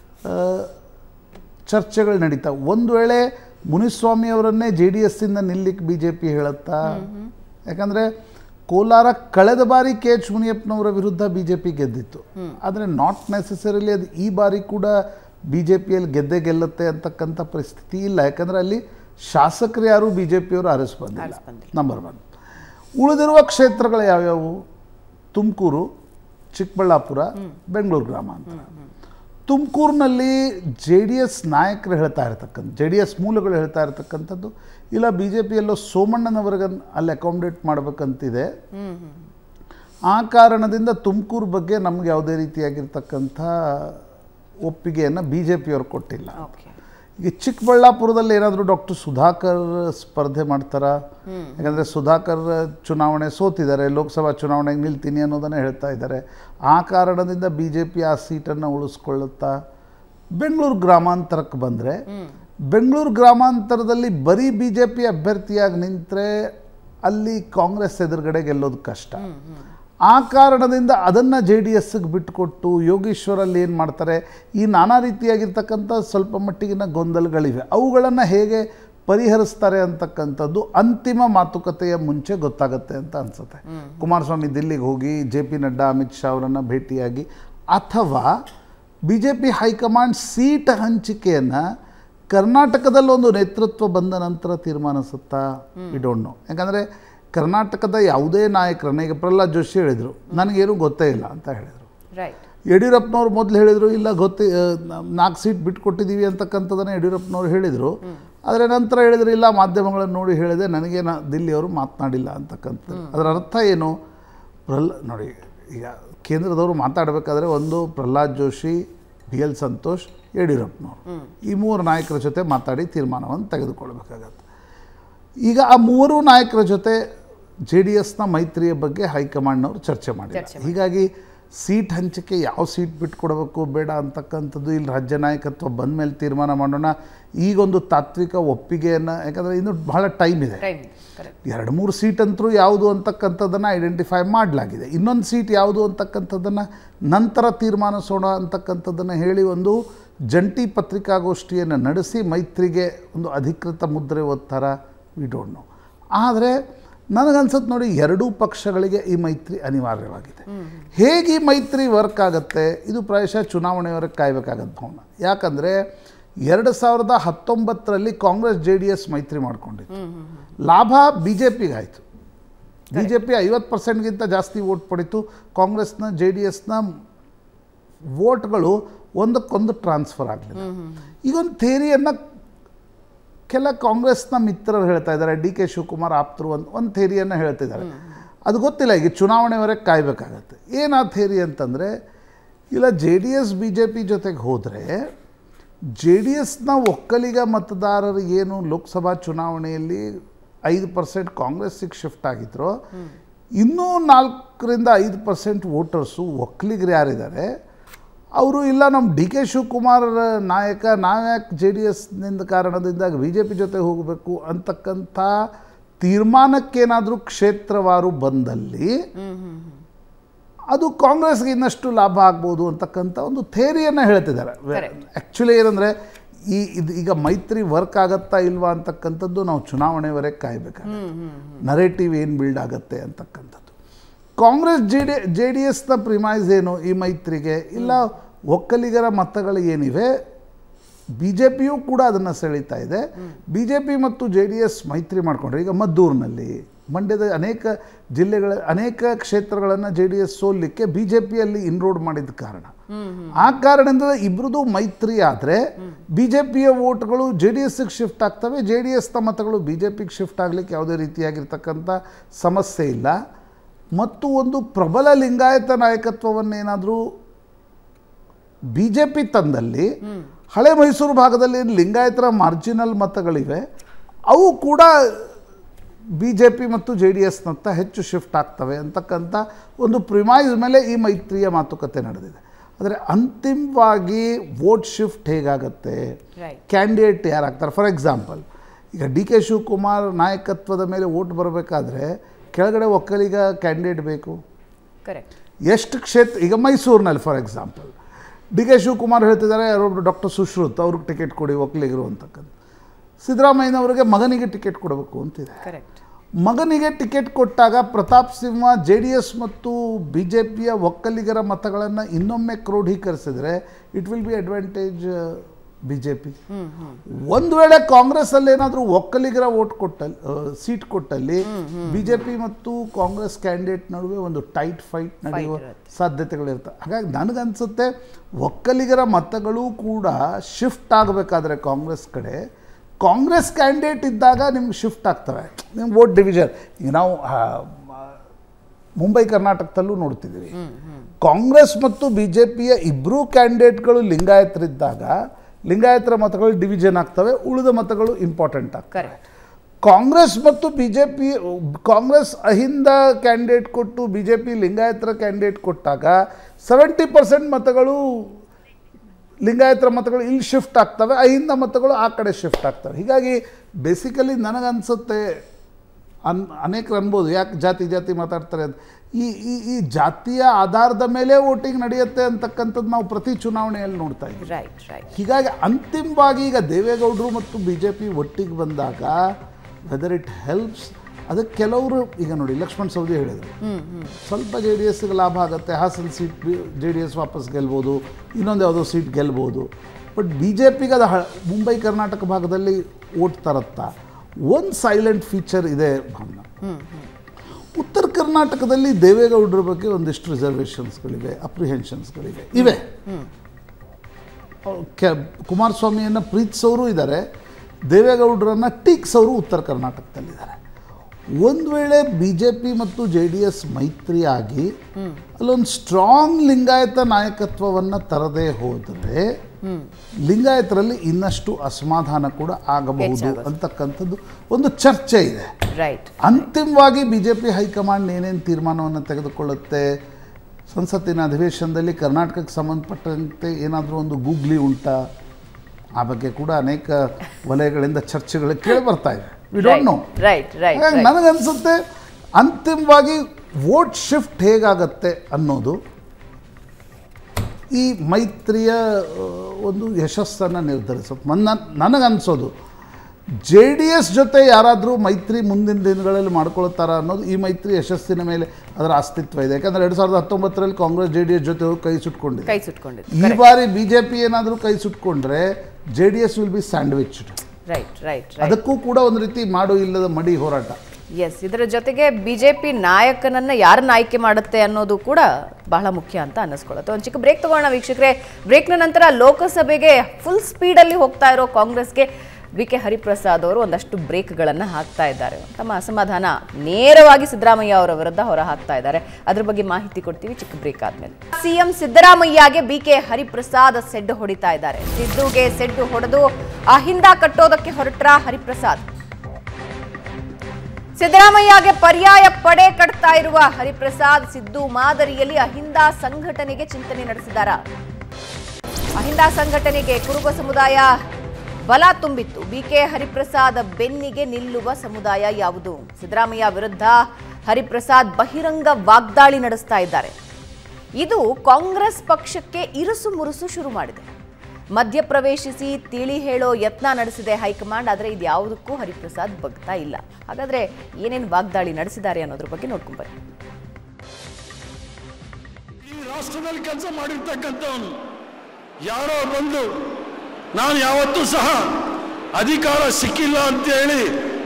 Speaker 3: ಚರ್ಚೆಗಳು ನಡೀತಾವೆ. ಒಂದು ವೇಳೆ ಮುನಿಸ್ವಾಮಿ ಅವರನ್ನೇ ಜೆ ಡಿ ಎಸ್ಸಿಂದ ನಿಲ್ಲಿಕ್ಕೆ ಬಿ ಜೆ ಪಿ ಹೇಳುತ್ತಾ? ಯಾಕಂದರೆ ಕೋಲಾರ ಕಳೆದ ಬಾರಿ ಕೆ ಎಚ್ ಮುನಿಯಪ್ಪನವರ ವಿರುದ್ಧ ಬಿ ಜೆ ಪಿ ಗೆದ್ದಿತ್ತು. ಆದರೆ ನಾಟ್ ನೆಸೆಸರಿಲಿ ಅದು ಈ ಬಾರಿ ಕೂಡ ಬಿ ಜೆ ಪಿಯಲ್ಲಿ ಗೆದ್ದೆ ಗೆಲ್ಲುತ್ತೆ ಅಂತಕ್ಕಂಥ ಪರಿಸ್ಥಿತಿ ಇಲ್ಲ. ಯಾಕಂದರೆ ಅಲ್ಲಿ ಶಾಸಕರು ಯಾರು ಬಿ ಜೆ ಪಿಯವರು ಅರಸು ಬಂದಿಲ್ಲ, ನಂಬರ್ ಒನ್. ಉಳಿದಿರುವ ಕ್ಷೇತ್ರಗಳು ಯಾವ್ಯಾವು? ತುಮಕೂರು, ಚಿಕ್ಕಬಳ್ಳಾಪುರ, ಬೆಂಗಳೂರು ಗ್ರಾಮಾಂತರ. ತುಮಕೂರಿನಲ್ಲಿ ಜೆ ಡಿ ಎಸ್ ನಾಯಕರು ಹೇಳ್ತಾ ಇರ್ತಕ್ಕಂಥ ಜೆ ಡಿ ಎಸ್ ಮೂಲಗಳು ಹೇಳ್ತಾ ಇರ್ತಕ್ಕಂಥದ್ದು ಇಲ್ಲ ಬಿ ಜೆ ಪಿಯಲ್ಲೋ ಸೋಮಣ್ಣನವರೆಗೆ ಅಲ್ಲಿ ಅಕಾಮಿಡೇಟ್ ಮಾಡಬೇಕಂತಿದೆ. ಆ ಕಾರಣದಿಂದ ತುಮಕೂರು ಬಗ್ಗೆ ನಮ್ಗೆ ಯಾವುದೇ ರೀತಿಯಾಗಿರ್ತಕ್ಕಂಥ ಒಪ್ಪಿಗೆಯನ್ನು ಬಿ ಜೆ ಪಿಯವರು ಕೊಟ್ಟಿಲ್ಲ. ಈಗ ಚಿಕ್ಕಬಳ್ಳಾಪುರದಲ್ಲಿ ಏನಾದರೂ ಡಾಕ್ಟರ್ ಸುಧಾಕರ್ ಸ್ಪರ್ಧೆ ಮಾಡ್ತಾರಾ? ಯಾಕಂದರೆ ಸುಧಾಕರ್ ಚುನಾವಣೆ ಸೋತಿದ್ದಾರೆ, ಲೋಕಸಭಾ ಚುನಾವಣೆಗೆ ನಿಲ್ತೀನಿ ಅನ್ನೋದನ್ನೇ ಹೇಳ್ತಾ ಇದ್ದಾರೆ. ಆ ಕಾರಣದಿಂದ ಬಿ ಜೆ ಪಿ ಆ ಸೀಟನ್ನು ಉಳಿಸ್ಕೊಳ್ಳುತ್ತಾ? ಬೆಂಗಳೂರು ಗ್ರಾಮಾಂತರಕ್ಕೆ ಬಂದರೆ ಬೆಂಗಳೂರು ಗ್ರಾಮಾಂತರದಲ್ಲಿ ಬರೀ ಬಿ ಜೆ ಪಿ ಅಭ್ಯರ್ಥಿಯಾಗಿ ನಿಂತರೆ ಅಲ್ಲಿ ಕಾಂಗ್ರೆಸ್ ಎದುರುಗಡೆ ಗೆಲ್ಲೋದು ಕಷ್ಟ. ಆ ಕಾರಣದಿಂದ ಅದನ್ನು ಜೆ ಡಿ ಎಸ್ಗೆ ಬಿಟ್ಟುಕೊಟ್ಟು ಯೋಗೇಶ್ವರಲ್ಲಿ ಏನು ಮಾಡ್ತಾರೆ, ಈ ನಾನಾ ರೀತಿಯಾಗಿರ್ತಕ್ಕಂಥ ಸ್ವಲ್ಪ ಮಟ್ಟಿಗಿನ ಗೊಂದಲಗಳಿವೆ, ಅವುಗಳನ್ನು ಹೇಗೆ ಪರಿಹರಿಸ್ತಾರೆ ಅಂತಕ್ಕಂಥದ್ದು ಅಂತಿಮ ಮಾತುಕತೆಯ ಮುಂಚೆ ಗೊತ್ತಾಗುತ್ತೆ ಅಂತ ಅನಿಸುತ್ತೆ. ಕುಮಾರಸ್ವಾಮಿ ದಿಲ್ಲಿಗೆ ಹೋಗಿ ಜೆ ಪಿ ನಡ್ಡಾ ಅಮಿತ್ ಶಾ ಅವರನ್ನು ಭೇಟಿಯಾಗಿ ಅಥವಾ B J P high command seat ಹಂಚಿಕೆಯನ್ನು ಕರ್ನಾಟಕದಲ್ಲಿ ಒಂದು ನೇತೃತ್ವ ಬಂದ ನಂತರ ತೀರ್ಮಾನಿಸುತ್ತಾ? V don't know. ಯಾಕಂದರೆ ಕರ್ನಾಟಕದ ಯಾವುದೇ ನಾಯಕರನ್ನ, ಈಗ ಪ್ರಹ್ಲಾದ್ ಜೋಶಿ ಹೇಳಿದರು ನನಗೇನು ಗೊತ್ತೇ ಇಲ್ಲ ಅಂತ ಹೇಳಿದರು. ಯಡಿಯೂರಪ್ಪನವ್ರು ಮೊದಲು ಹೇಳಿದರು ಇಲ್ಲ ಗೊತ್ತೇ ನಾಲ್ಕು ಸೀಟ್ ಬಿಟ್ಕೊಟ್ಟಿದ್ದೀವಿ ಅಂತಕ್ಕಂಥದ್ದನ್ನು ಯಡಿಯೂರಪ್ಪನವ್ರು ಹೇಳಿದರು. ಆದರೆ ನಂತರ ಹೇಳಿದ್ರು ಇಲ್ಲ ಮಾಧ್ಯಮಗಳನ್ನು ನೋಡಿ ಹೇಳಿದೆ ನನಗೇನು ದಿಲ್ಲಿಯವರು ಮಾತನಾಡಿಲ್ಲ ಅಂತಕ್ಕಂಥದ್ದು. ಅದರ ಅರ್ಥ ಏನು? ಪ್ರಹ್ಲಾ ನೋಡಿ, ಈಗ ಕೇಂದ್ರದವರು ಮಾತಾಡಬೇಕಾದ್ರೆ ಒಂದು ಪ್ರಹ್ಲಾದ್ ಜೋಶಿ, ಬಿ ಎಲ್ ಸಂತೋಷ್, ಯಡಿಯೂರಪ್ಪನವರು ಈ ಮೂರು ನಾಯಕರ ಜೊತೆ ಮಾತಾಡಿ ತೀರ್ಮಾನವನ್ನು ತೆಗೆದುಕೊಳ್ಬೇಕಾಗತ್ತೆ. ಈಗ ಆ ಮೂರು ನಾಯಕರ ಜೊತೆ ಜೆ ಡಿ ಎಸ್ನ ಮೈತ್ರಿಯ ಬಗ್ಗೆ ಹೈಕಮಾಂಡ್ನವರು ಚರ್ಚೆ ಮಾಡಿದ್ದಾರೆ. ಹೀಗಾಗಿ ಸೀಟ್ ಹಂಚಿಕೆ ಯಾವ ಸೀಟ್ ಬಿಟ್ಕೊಡ್ಬೇಕು ಬೇಡ ಅಂತಕ್ಕಂಥದ್ದು ಇಲ್ಲಿ ರಾಜ್ಯ ನಾಯಕತ್ವ ಬಂದ ಮೇಲೆ ತೀರ್ಮಾನ ಮಾಡೋಣ. ಈಗೊಂದು ತಾತ್ವಿಕ ಒಪ್ಪಿಗೆಯನ್ನು, ಯಾಕಂದರೆ ಇನ್ನು ಬಹಳ ಟೈಮ್ ಇದೆ, ಎರಡು ಮೂರು ಸೀಟ್ ಅಂತರೂ ಯಾವುದು ಅಂತಕ್ಕಂಥದ್ದನ್ನು ಐಡೆಂಟಿಫೈ ಮಾಡಲಾಗಿದೆ. ಇನ್ನೊಂದು ಸೀಟ್ ಯಾವುದು ಅಂತಕ್ಕಂಥದ್ದನ್ನು ನಂತರ ತೀರ್ಮಾನಿಸೋಣ ಅಂತಕ್ಕಂಥದ್ದನ್ನು ಹೇಳಿ ಒಂದು ಜಂಟಿ ಪತ್ರಿಕಾಗೋಷ್ಠಿಯನ್ನು ನಡೆಸಿ ಮೈತ್ರಿಗೆ ಒಂದು ಅಧಿಕೃತ ಮುದ್ರೆ ಒತ್ತರ ವಿ ಡೋಂಟ್ ನೋ. ಆದರೆ ನನಗನ್ಸುತ್ತೆ ನೋಡಿ, ಎರಡೂ ಪಕ್ಷಗಳಿಗೆ ಈ ಮೈತ್ರಿ ಅನಿವಾರ್ಯವಾಗಿದೆ. ಹೇಗೆ ಈ ಮೈತ್ರಿ ವರ್ಕ್ ಆಗುತ್ತೆ ಇದು ಪ್ರಾಯಶಃ ಚುನಾವಣೆಯವರೆಗೆ ಕಾಯಬೇಕಾಗತ್ತೆ ಭವನ. ಯಾಕಂದರೆ ಎರಡು ಸಾವಿರದ ಹತ್ತೊಂಬತ್ತರಲ್ಲಿ ಕಾಂಗ್ರೆಸ್ ಜೆ ಡಿ ಎಸ್ ಮೈತ್ರಿ ಮಾಡಿಕೊಂಡಿತ್ತು. ಲಾಭ ಬಿ ಜೆ ಪಿಗಾಯಿತು. ಬಿ ಜೆ ಪಿ ಐವತ್ತು ಪರ್ಸೆಂಟ್ಗಿಂತ ಜಾಸ್ತಿ ವೋಟ್ ಪಡೀತು. ಕಾಂಗ್ರೆಸ್ನ ಜೆ ಡಿ ಎಸ್ನ ವೋಟ್ಗಳು ಒಂದಕ್ಕೊಂದು ಟ್ರಾನ್ಸ್ಫರ್ ಆಗಲಿಲ್ಲ. ಈಗೊಂದು ಥೇರಿಯನ್ನು ಕೆಲ ಕಾಂಗ್ರೆಸ್ನ ಮಿತ್ರರು ಹೇಳ್ತಾ ಇದ್ದಾರೆ, ಡಿ ಕೆ ಶಿವಕುಮಾರ್ ಆಪ್ತರು ಒಂದು ಒಂದು ಥೇರಿಯನ್ನು ಹೇಳ್ತಿದ್ದಾರೆ. ಅದು ಗೊತ್ತಿಲ್ಲ, ಈಗ ಚುನಾವಣೆವರೆಗೆ ಕಾಯಬೇಕಾಗತ್ತೆ. ಏನು ಆ ಥೇರಿ ಅಂತಂದರೆ, ಇಲ್ಲ J D S B J P ಜೊತೆಗೆ ಹೋದರೆ ಜೆ ಡಿ ಎಸ್ನ ಒಕ್ಕಲಿಗ ಮತದಾರರು ಏನು ಲೋಕಸಭಾ ಚುನಾವಣೆಯಲ್ಲಿ ಐದು ಪರ್ಸೆಂಟ್ ಕಾಂಗ್ರೆಸ್ಸಿಗೆ ಶಿಫ್ಟ್ ಆಗಿದ್ರು, ಇನ್ನೂ ನಾಲ್ಕರಿಂದ ಐದು ಪರ್ಸೆಂಟ್ ವೋಟರ್ಸು ಒಕ್ಕಲಿಗರು ಯಾರಿದ್ದಾರೆ ಅವರು ಇಲ್ಲ ನಮ್ಮ ಡಿ ಕೆ ಶಿವಕುಮಾರ್ ನಾಯಕ, ನಾವ್ಯಾಕೆ ಜೆ ಡಿ ಎಸ್ನಿಂದ ಕಾರಣದಿಂದ ಬಿ ಜೆ ಪಿ ಜೊತೆ ಹೋಗಬೇಕು ಅಂತಕ್ಕಂಥ ತೀರ್ಮಾನಕ್ಕೇನಾದರೂ ಕ್ಷೇತ್ರವಾರು ಬಂದಲ್ಲಿ ಅದು ಕಾಂಗ್ರೆಸ್ಗೆ ಇನ್ನಷ್ಟು ಲಾಭ ಆಗ್ಬೋದು ಅಂತಕ್ಕಂಥ ಒಂದು ಥೇರಿಯನ್ನು ಹೇಳ್ತಿದ್ದಾರೆ. ಆ್ಯಕ್ಚುಲಿ ಏನಂದರೆ ಈ ಇದು ಈಗ ಮೈತ್ರಿ ವರ್ಕ್ ಆಗತ್ತಾ ಇಲ್ವಾ ಅಂತಕ್ಕಂಥದ್ದು ನಾವು ಚುನಾವಣೆವರೆಗೆ ಕಾಯಬೇಕಾಗುತ್ತೆ. ನರೇಟಿವ್ ಏನು ಬಿಲ್ಡ್ ಆಗುತ್ತೆ ಅಂತಕ್ಕಂಥದ್ದು. Congress J D J D ಎಸ್ನ ಪ್ರಿಮೈಸ್ ಏನು ಈ ಮೈತ್ರಿಗೆ? ಇಲ್ಲ ಒಕ್ಕಲಿಗರ ಮತಗಳು ಏನಿವೆ ಬಿ ಜೆ ಪಿಯೂ ಕೂಡ ಅದನ್ನು ಸೆಳೀತಾ ಇದೆ. ಬಿ ಜೆ ಪಿ ಮತ್ತು ಜೆ ಡಿ ಎಸ್ ಮೈತ್ರಿ ಮಾಡಿಕೊಂಡ್ರೆ ಈಗ ಮದ್ದೂರಿನಲ್ಲಿ, ಮಂಡ್ಯದ ಅನೇಕ ಜಿಲ್ಲೆಗಳ ಅನೇಕ ಕ್ಷೇತ್ರಗಳನ್ನು ಜೆ ಡಿ ಎಸ್ ಸೋಲಿಕ್ಕೆ ಬಿ ಜೆ ಪಿಯಲ್ಲಿ ಇನ್ರೋಡ್ ಮಾಡಿದ ಕಾರಣ. ಆ ಕಾರಣದಿಂದ ಇಬ್ಬರದು ಮೈತ್ರಿ ಆದರೆ ಬಿ ಜೆ ಪಿಯ ವೋಟ್ಗಳು ಜೆ ಡಿ ಎಸ್ಗೆ ಶಿಫ್ಟ್ ಆಗ್ತವೆ, ಜೆ ಡಿ ಎಸ್ನ ಮತಗಳು ಬಿ ಜೆ ಪಿಗೆ ಶಿಫ್ಟ್ ಆಗಲಿಕ್ಕೆ ಯಾವುದೇ ರೀತಿಯಾಗಿರ್ತಕ್ಕಂಥ ಸಮಸ್ಯೆ ಇಲ್ಲ. ಮತ್ತು ಒಂದು ಪ್ರಬಲ ಲಿಂಗಾಯತ ನಾಯಕತ್ವವನ್ನೇನಾದರೂ ಬಿ ಜೆ ಪಿ ತಂದಲ್ಲಿ ಹಳೆ ಮೈಸೂರು ಭಾಗದಲ್ಲಿ ಲಿಂಗಾಯತರ ಮಾರ್ಜಿನಲ್ ಮತಗಳಿವೆ, ಅವು ಕೂಡ ಬಿ ಜೆ ಪಿ ಮತ್ತು ಜೆ ಡಿ ಎಸ್ನತ್ತ ಹೆಚ್ಚು ಶಿಫ್ಟ್ ಆಗ್ತವೆ ಅಂತಕ್ಕಂಥ ಒಂದು ಪ್ರಿಮೈಸ್ ಮೇಲೆ ಈ ಮೈತ್ರಿಯ ಮಾತುಕತೆ ನಡೆದಿದೆ. ಆದರೆ ಅಂತಿಮವಾಗಿ ವೋಟ್ ಶಿಫ್ಟ್ ಹೇಗಾಗತ್ತೆ, ಕ್ಯಾಂಡಿಡೇಟ್ ಯಾರಾಗ್ತಾರೆ? ಫಾರ್ ಎಕ್ಸಾಂಪಲ್ ಈಗ ಡಿ ಕೆ ಶಿವಕುಮಾರ್ ನಾಯಕತ್ವದ ಮೇಲೆ ವೋಟ್ ಬರಬೇಕಾದ್ರೆ ಕೆಳಗಡೆ ಒಕ್ಕಲಿಗ ಕ್ಯಾಂಡಿಡೇಟ್ ಬೇಕು.
Speaker 1: ಕರೆಕ್ಟ್.
Speaker 3: ಎಷ್ಟು ಕ್ಷೇತ್ರ, ಈಗ ಮೈಸೂರಿನಲ್ಲಿ for example D K Shivakumar ಹೇಳ್ತಿದ್ದಾರೆ ಯಾರೊಬ್ಬರು ಡಾಕ್ಟರ್ ಸುಶ್ರುತ್ ಅವ್ರಿಗೆ ಟಿಕೆಟ್ ಕೊಡಿ ಒಕ್ಕಲಿಗರು ಅಂತಕ್ಕಂಥ. ಸಿದ್ದರಾಮಯ್ಯನವರಿಗೆ ಮಗನಿಗೆ ಟಿಕೆಟ್ ಕೊಡಬೇಕು ಅಂತಿದೆ.
Speaker 1: ಕರೆಕ್ಟ್.
Speaker 3: ಮಗನಿಗೆ ಟಿಕೆಟ್ ಕೊಟ್ಟಾಗ Pratap Simha J D S ಮತ್ತು ಬಿ ಜೆ ಪಿಯ ಒಕ್ಕಲಿಗರ ಮತಗಳನ್ನು ಇನ್ನೊಮ್ಮೆ ಕ್ರೋಢೀಕರಿಸಿದರೆ it will be advantage B J P. ಒಂದು ವೇಳೆ ಕಾಂಗ್ರೆಸ್ಸಲ್ಲಿ ಏನಾದರೂ ಒಕ್ಕಲಿಗರ ವೋಟ್ ಕೊಟ್ಟಲ್ಲಿ ಸೀಟ್ ಕೊಟ್ಟಲ್ಲಿ ಬಿ ಜೆ ಪಿ ಮತ್ತು ಕಾಂಗ್ರೆಸ್ ಕ್ಯಾಂಡಿಡೇಟ್ ನಡುವೆ ಒಂದು ಟೈಟ್ ಫೈಟ್ ನಡೆಯುವ ಸಾಧ್ಯತೆಗಳಿರ್ತವೆ. ಹಾಗಾಗಿ ನನಗನ್ಸುತ್ತೆ ಒಕ್ಕಲಿಗರ ಮತಗಳು ಕೂಡ ಶಿಫ್ಟ್ ಆಗಬೇಕಾದ್ರೆ ಕಾಂಗ್ರೆಸ್ ಕಡೆ, ಕಾಂಗ್ರೆಸ್ ಕ್ಯಾಂಡಿಡೇಟ್ ಇದ್ದಾಗ ನಿಮ್ಗೆ ಶಿಫ್ಟ್ ಆಗ್ತವೆ, ನಿಮ್ಗೆ ವೋಟ್ ಡಿವಿಷನ್. ಈಗ ನಾವು ಮುಂಬೈ ಕರ್ನಾಟಕದಲ್ಲೂ ನೋಡ್ತಿದ್ದೀವಿ, ಕಾಂಗ್ರೆಸ್ ಮತ್ತು ಬಿ ಜೆ ಪಿಯ ಇಬ್ಬರೂ ಕ್ಯಾಂಡಿಡೇಟ್ಗಳು ಲಿಂಗಾಯತರಿದ್ದಾಗ ಲಿಂಗಾಯತರ ಮತಗಳು ಡಿವಿಷನ್ ಆಗ್ತವೆ, ಉಳಿದ ಮತಗಳು ಇಂಪಾರ್ಟೆಂಟ್ ಆಗ್ತವೆ. ಕಾಂಗ್ರೆಸ್ ಮತ್ತು B J P Congress Ahinda candidate ಕೊಟ್ಟು ಬಿ ಜೆ ಪಿ ಲಿಂಗಾಯತರ ಕ್ಯಾಂಡಿಡೇಟ್ ಕೊಟ್ಟಾಗ ಸೆವೆಂಟಿ ಪರ್ಸೆಂಟ್ ಮತಗಳು ಲಿಂಗಾಯತರ ಮತಗಳು ಇಲ್ಲಿ ಶಿಫ್ಟ್ ಆಗ್ತವೆ, ಅಹಿಂದ ಮತಗಳು ಆ ಕಡೆ ಶಿಫ್ಟ್ ಆಗ್ತವೆ. ಹೀಗಾಗಿ ಬೇಸಿಕಲಿ ನನಗನ್ಸುತ್ತೆ, ಅನ್ ಅನೇಕರು ಅನ್ಬೋದು ಯಾಕೆ ಜಾತಿ ಜಾತಿ ಮಾತಾಡ್ತಾರೆ ಅಂತ. ಈ ಈ ಈ ಜಾತಿಯ ಆಧಾರದ ಮೇಲೆ ವೋಟಿಂಗ್ ನಡೆಯುತ್ತೆ ಅಂತಕ್ಕಂಥದ್ದು ನಾವು ಪ್ರತಿ ಚುನಾವಣೆಯಲ್ಲಿ ನೋಡ್ತಾ ಇದ್ದೀವಿ.
Speaker 1: ರೈಟ್ ರೈಟ್
Speaker 3: ಹೀಗಾಗಿ ಅಂತಿಮವಾಗಿ ಈಗ ದೇವೇಗೌಡರು ಮತ್ತು ಬಿ ಜೆ ಪಿ ಒಟ್ಟಿಗೆ ಬಂದಾಗ ವೆದರ್ ಇಟ್ ಹೆಲ್ಪ್ಸ್, ಅದಕ್ಕೆ ಕೆಲವರು ಈಗ ನೋಡಿ ಲಕ್ಷ್ಮಣ್ ಸವದಿ ಹೇಳಿದರು ಸ್ವಲ್ಪ ಜೆ ಡಿ ಎಸ್ಗೆ ಲಾಭ ಆಗುತ್ತೆ, Hassan seat J D S ವಾಪಸ್ ಗೆಲ್ಬೋದು, ಇನ್ನೊಂದು ಯಾವುದೋ ಸೀಟ್ ಗೆಲ್ಬೋದು. ಬಟ್ ಬಿ ಜೆ ಪಿಗೆ ಅದು ಮುಂಬೈ ಕರ್ನಾಟಕ ಭಾಗದಲ್ಲಿ ಓಟ್ ತರುತ್ತಾ? ಒಂದು ಸೈಲೆಂಟ್ ಫೀಚರ್ ಇದೆ ಭಾವನ. ಉತ್ತರ ಕರ್ನಾಟಕದಲ್ಲಿ ದೇವೇಗೌಡರ ಬಗ್ಗೆ ಒಂದಿಷ್ಟು ರಿಸರ್ವೇಷನ್ಸ್ಗಳಿವೆ, ಅಪ್ರಿಹೆನ್ಷನ್ಸ್ಗಳಿವೆ ಇವೆ. ಕೆ ಕುಮಾರಸ್ವಾಮಿಯನ್ನು ಪ್ರೀತಿಸೋರು ಇದ್ದಾರೆ, ದೇವೇಗೌಡರನ್ನು ಟೀಕ್ಸೋರು ಉತ್ತರ ಕರ್ನಾಟಕದಲ್ಲಿದ್ದಾರೆ. ಒಂದು ವೇಳೆ ಬಿ ಜೆ ಪಿ ಮತ್ತು ಜೆ ಡಿ ಎಸ್ ಮೈತ್ರಿಯಾಗಿ ಅಲ್ಲೊಂದು ಸ್ಟ್ರಾಂಗ್ ಲಿಂಗಾಯತ ನಾಯಕತ್ವವನ್ನು ತರದೇ ಹೋದರೆ ಲಿಂಗಾಯತರಲ್ಲಿ ಇನ್ನಷ್ಟು ಅಸಮಾಧಾನ ಕೂಡ ಆಗಬಹುದು ಅಂತಕ್ಕಂಥದ್ದು ಒಂದು ಚರ್ಚೆ ಇದೆ.
Speaker 1: ರೈಟ್.
Speaker 3: ಅಂತಿಮವಾಗಿ ಬಿ ಜೆ ಪಿ ಹೈಕಮಾಂಡ್ ಏನೇನು ತೀರ್ಮಾನವನ್ನು ತೆಗೆದುಕೊಳ್ಳುತ್ತೆ, ಸಂಸತ್ತಿನ ಅಧಿವೇಶನದಲ್ಲಿ ಕರ್ನಾಟಕಕ್ಕೆ ಸಂಬಂಧಪಟ್ಟಂತೆ ಏನಾದರೂ ಒಂದು ಗೂಗ್ಲಿ ಉಂಟಾ, ಆ ಬಗ್ಗೆ ಕೂಡ ಅನೇಕ ವಲಯಗಳಿಂದ ಚರ್ಚೆಗಳು ಕೇಳಿ ಬರ್ತಾ ಇದೆ. We don't know.
Speaker 1: Right right.
Speaker 3: ನನಗನ್ಸುತ್ತೆ ಅಂತಿಮವಾಗಿ ವೋಟ್ ಶಿಫ್ಟ್ ಹೇಗಾಗತ್ತೆ ಅನ್ನೋದು ಈ ಮೈತ್ರಿಯ ಒಂದು ಯಶಸ್ಸನ್ನು ನಿರ್ಧರಿಸುತ್ತೆ. ನನ್ನ ನನಗನ್ಸೋದು ಜೆ ಡಿ ಎಸ್ ಜೊತೆ ಯಾರಾದರೂ ಮೈತ್ರಿ ಮುಂದಿನ ದಿನಗಳಲ್ಲಿ ಮಾಡ್ಕೊಳ್ತಾರ ಅನ್ನೋದು ಈ ಮೈತ್ರಿ ಯಶಸ್ಸಿನ ಮೇಲೆ ಅದರ ಅಸ್ತಿತ್ವ ಇದೆ. ಯಾಕಂದರೆ ಎರಡು ಸಾವಿರದ ಹತ್ತೊಂಬತ್ತರಲ್ಲಿ ಕಾಂಗ್ರೆಸ್ ಜೆ ಡಿ ಎಸ್ ಜೊತೆ ಕೈ ಸುಟ್ಕೊಂಡಿದೆ.
Speaker 1: ಕೈ ಸುಟ್ಕೊಂಡಿದೆ.
Speaker 3: ಈ ಬಾರಿ ಬಿ ಜೆ ಪಿ ಏನಾದರೂ ಕೈ ಸುಟ್ಕೊಂಡ್ರೆ J D S will be sandwiched.
Speaker 1: Right right.
Speaker 3: ಅದಕ್ಕೂ ಕೂಡ ಒಂದು ರೀತಿ ಮಾಡು ಇಲ್ಲದ ಮಡಿ ಹೋರಾಟ.
Speaker 1: ಎಸ್, ಇದರ ಜೊತೆಗೆ ಬಿಜೆಪಿ ನಾಯಕನನ್ನ ಯಾರನ್ನ ಆಯ್ಕೆ ಮಾಡುತ್ತೆ ಅನ್ನೋದು ಕೂಡ ಬಹಳ ಮುಖ್ಯ ಅಂತ ಅನ್ನಿಸ್ಕೊಳ್ಳುತ್ತೆ. ಒಂದು ಚಿಕ್ಕ ಬ್ರೇಕ್ ತಗೋಣ ವೀಕ್ಷಕರೇ. ಬ್ರೇಕ್ನ ನಂತರ ಲೋಕಸಭೆಗೆ ಫುಲ್ ಸ್ಪೀಡಲ್ಲಿ ಹೋಗ್ತಾ ಇರೋ ಕಾಂಗ್ರೆಸ್ಗೆ ಬಿ ಕೆ ಹರಿಪ್ರಸಾದ್ ಅವರು ಒಂದಷ್ಟು ಬ್ರೇಕ್ಗಳನ್ನು ಹಾಕ್ತಾ ಇದ್ದಾರೆ. ತಮ್ಮ ಅಸಮಾಧಾನ ನೇರವಾಗಿ ಸಿದ್ದರಾಮಯ್ಯ ಅವರ ವಿರುದ್ಧ ಹೊರ ಹಾಕ್ತಾ ಇದ್ದಾರೆ. ಅದ್ರ ಬಗ್ಗೆ ಮಾಹಿತಿ ಕೊಡ್ತೀವಿ ಚಿಕ್ಕ ಬ್ರೇಕ್ ಆದ್ಮೇಲೆ. ಸಿಎಂ ಸಿದ್ದರಾಮಯ್ಯಗೆ ಬಿ ಕೆ ಹರಿಪ್ರಸಾದ್ ಸೆಡ್ಡು ಹೊಡಿತಾ ಇದ್ದಾರೆ. ಸಿದ್ದುಗೆ ಸೆಡ್ಡು ಹೊಡೆದು ಅಹಿಂದ ಕಟ್ಟೋದಕ್ಕೆ ಹೊರಟ್ರ ಹರಿಪ್ರಸಾದ್. ಸಿದ್ದರಾಮಯ್ಯಗೆ ಪರ್ಯಾಯ ಪಡೆ ಕಟ್ತಾ ಇರುವ ಹರಿಪ್ರಸಾದ್ ಸಿದ್ದು ಮಾದರಿಯಲ್ಲಿ ಅಹಿಂದ ಸಂಘಟನೆಗೆ ಚಿಂತನೆ ನಡೆಸಿದಾರ. ಅಹಿಂದ ಸಂಘಟನೆಗೆ ಕುರುಬ ಸಮುದಾಯ ಬಲ ತುಂಬಿತ್ತು. ಬಿ ಕೆ ಹರಿಪ್ರಸಾದ್ ಬೆನ್ನಿಗೆ ನಿಲ್ಲುವ ಸಮುದಾಯ ಯಾವುದು? ಸಿದ್ದರಾಮಯ್ಯ ವಿರುದ್ಧ ಹರಿಪ್ರಸಾದ್ ಬಹಿರಂಗ ವಾಗ್ದಾಳಿ ನಡೆಸ್ತಾ ಇದ್ದಾರೆ. ಇದು ಕಾಂಗ್ರೆಸ್ ಪಕ್ಷಕ್ಕೆ ಇರುಸು ಮುರುಸು ಶುರು ಮಾಡಿದೆ. ಮಧ್ಯಪ್ರವೇಶಿಸಿ ತಿಳಿ ಹೇಳೋ ಯತ್ನ ನಡೆಸಿದೆ ಹೈಕಮಾಂಡ್. ಆದರೆ ಇದು ಯಾವುದಕ್ಕೂ ಹರಿಪ್ರಸಾದ್ ಬಗ್ತಾ ಇಲ್ಲ. ಹಾಗಾದ್ರೆ ಏನೇನು ವಾಗ್ದಾಳಿ ನಡೆಸಿದ್ದಾರೆ ಅನ್ನೋದ್ರ ಬಗ್ಗೆ ನೋಡ್ಕೊಂಬರ್ರಿ.
Speaker 4: ಈ ರಾಷ್ಟ್ರದಲ್ಲಿ ಕೆಲಸ ಮಾಡಿರ್ತಕ್ಕಂಥವನು ಯಾರೋ ಬಂದು ನಾನು ಯಾವತ್ತೂ ಸಹ ಅಧಿಕಾರ ಸಿಕ್ಕಿಲ್ಲ ಅಂತ ಹೇಳಿ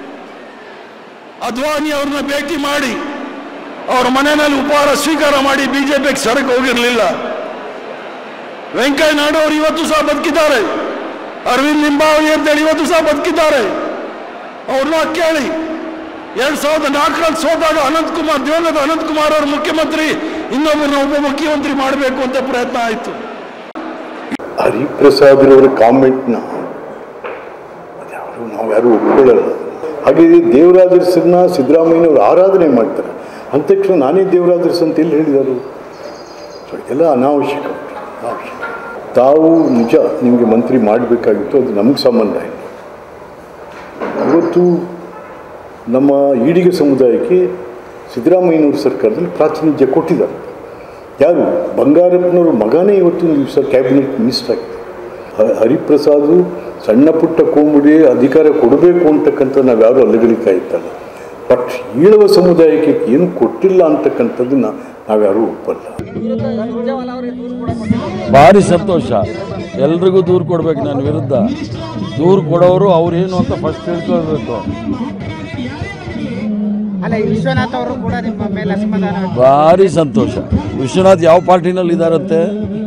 Speaker 4: ಅದ್ವಾನಿ ಅವ್ರನ್ನ ಭೇಟಿ ಮಾಡಿ ಅವ್ರ ಮನೆಯಲ್ಲಿ ಉಪಹಾರ ಸ್ವೀಕಾರ ಮಾಡಿ ಬಿಜೆಪಿಗೆ ಸರಕು ಹೋಗಿರಲಿಲ್ಲ. ವೆಂಕಯ್ಯ ನಾಯ್ಡು ಅವರು ಇವತ್ತು ಸಹ ಬದುಕಿದ್ದಾರೆ. ಅರವಿಂದ್ ಲಿಂಬಾವಳಿ ಅಂತೇಳಿ ಇವತ್ತು ಸಹ ಬದುಕಿದ್ದಾರೆ. ಅವ್ರನ್ನ ಕೇಳಿ ಎರಡ್ ಸಾವಿರದ ನಾಲ್ಕರಲ್ಲಿ ಸೋತಾಗ ಅನಂತಕುಮಾರ್ ದಿವಂಗತ ಅನಂತಕುಮಾರ್ ಅವರು ಮುಖ್ಯಮಂತ್ರಿ, ಇನ್ನೊಬ್ಬರನ್ನ ಉಪಮುಖ್ಯಮಂತ್ರಿ ಮಾಡಬೇಕು ಅಂತ ಪ್ರಯತ್ನ ಆಯಿತು.
Speaker 5: ಹರಿಪ್ರಸಾದ್ ಅವರ ಕಾಮೆಂಟ್ನ ಅದ್ಯಾರು ನಾವು ಯಾರು ಒಪ್ಕೊಳ್ಳಲ್ಲ. ಹಾಗೆ ದೇವರಾಜರಸನ್ನ ಸಿದ್ದರಾಮಯ್ಯನವರು ಆರಾಧನೆ ಮಾಡ್ತಾರೆ ಅಂದ ತಕ್ಷಣ ನಾನೇ ದೇವರಾಜರಸ್ ಅಂತ ಎಲ್ಲಿ ಹೇಳಿದರು? ಸೊ ಇದೆಲ್ಲ ಅನಾವಶ್ಯಕ ಅನಾವಶ್ಯಕ. ತಾವು ನಿಜ ನಿಮಗೆ ಮಂತ್ರಿ ಮಾಡಬೇಕಾಗಿತ್ತು, ಅದು ನಮಗೆ ಸಂಬಂಧ ಇಲ್ಲ. ಇವತ್ತು ನಮ್ಮ ಈಡಿಗ ಸಮುದಾಯಕ್ಕೆ ಸಿದ್ದರಾಮಯ್ಯನವ್ರ ಸರ್ಕಾರದಲ್ಲಿ ಪ್ರಾತಿನಿಧ್ಯ ಕೊಟ್ಟಿದ್ದಾರೆ. ಯಾರು? ಬಂಗಾರಪ್ಪನವ್ರ ಮಗನೇ ಇವತ್ತಿನ ದಿವಸ ಕ್ಯಾಬಿನೆಟ್ ಮಿನಿಸ್ಟರ್ ಆಗಿದೆ. ಹರಿಪ್ರಸಾದ್ ಸಣ್ಣ ಪುಟ್ಟ ಕೋಮುಡಿ ಅಧಿಕಾರ ಕೊಡಬೇಕು ಅಂತಕ್ಕಂಥ ನಾವು ಯಾರು ಅಲ್ಲಗಳಿಕಾ ಇತ್ತಲ್ಲ. ಬಟ್ ಈಳವ ಸಮುದಾಯಕ್ಕೆ ಏನು ಕೊಟ್ಟಿಲ್ಲ ಅಂತಕ್ಕಂಥದ್ದನ್ನ ನಾವ್ಯಾರೂ ಒಪ್ಪಲ್ಲ.
Speaker 6: ಭಾರಿ ಸಂತೋಷ. ಎಲ್ರಿಗೂ ದೂರು ಕೊಡ್ಬೇಕು ನನ್ನ ವಿರುದ್ಧ. ದೂರು ಕೊಡೋರು ಅವ್ರೇನು ಅಂತ ಫಸ್ಟ್ ತಿಳ್ಕೊಳ್ಬೇಕು.
Speaker 7: ಅಲ್ಲ, ವಿಶ್ವನಾಥ್ ಅವರು ಕೂಡ ನಿಮ್ಮ ಮೇಲೆ ಅಸಮಾಧಾನ.
Speaker 6: ಭಾರಿ ಸಂತೋಷ. ವಿಶ್ವನಾಥ್ ಯಾವ ಪಾರ್ಟಿನಲ್ಲಿ ಇದ್ದಾರಂತೆ?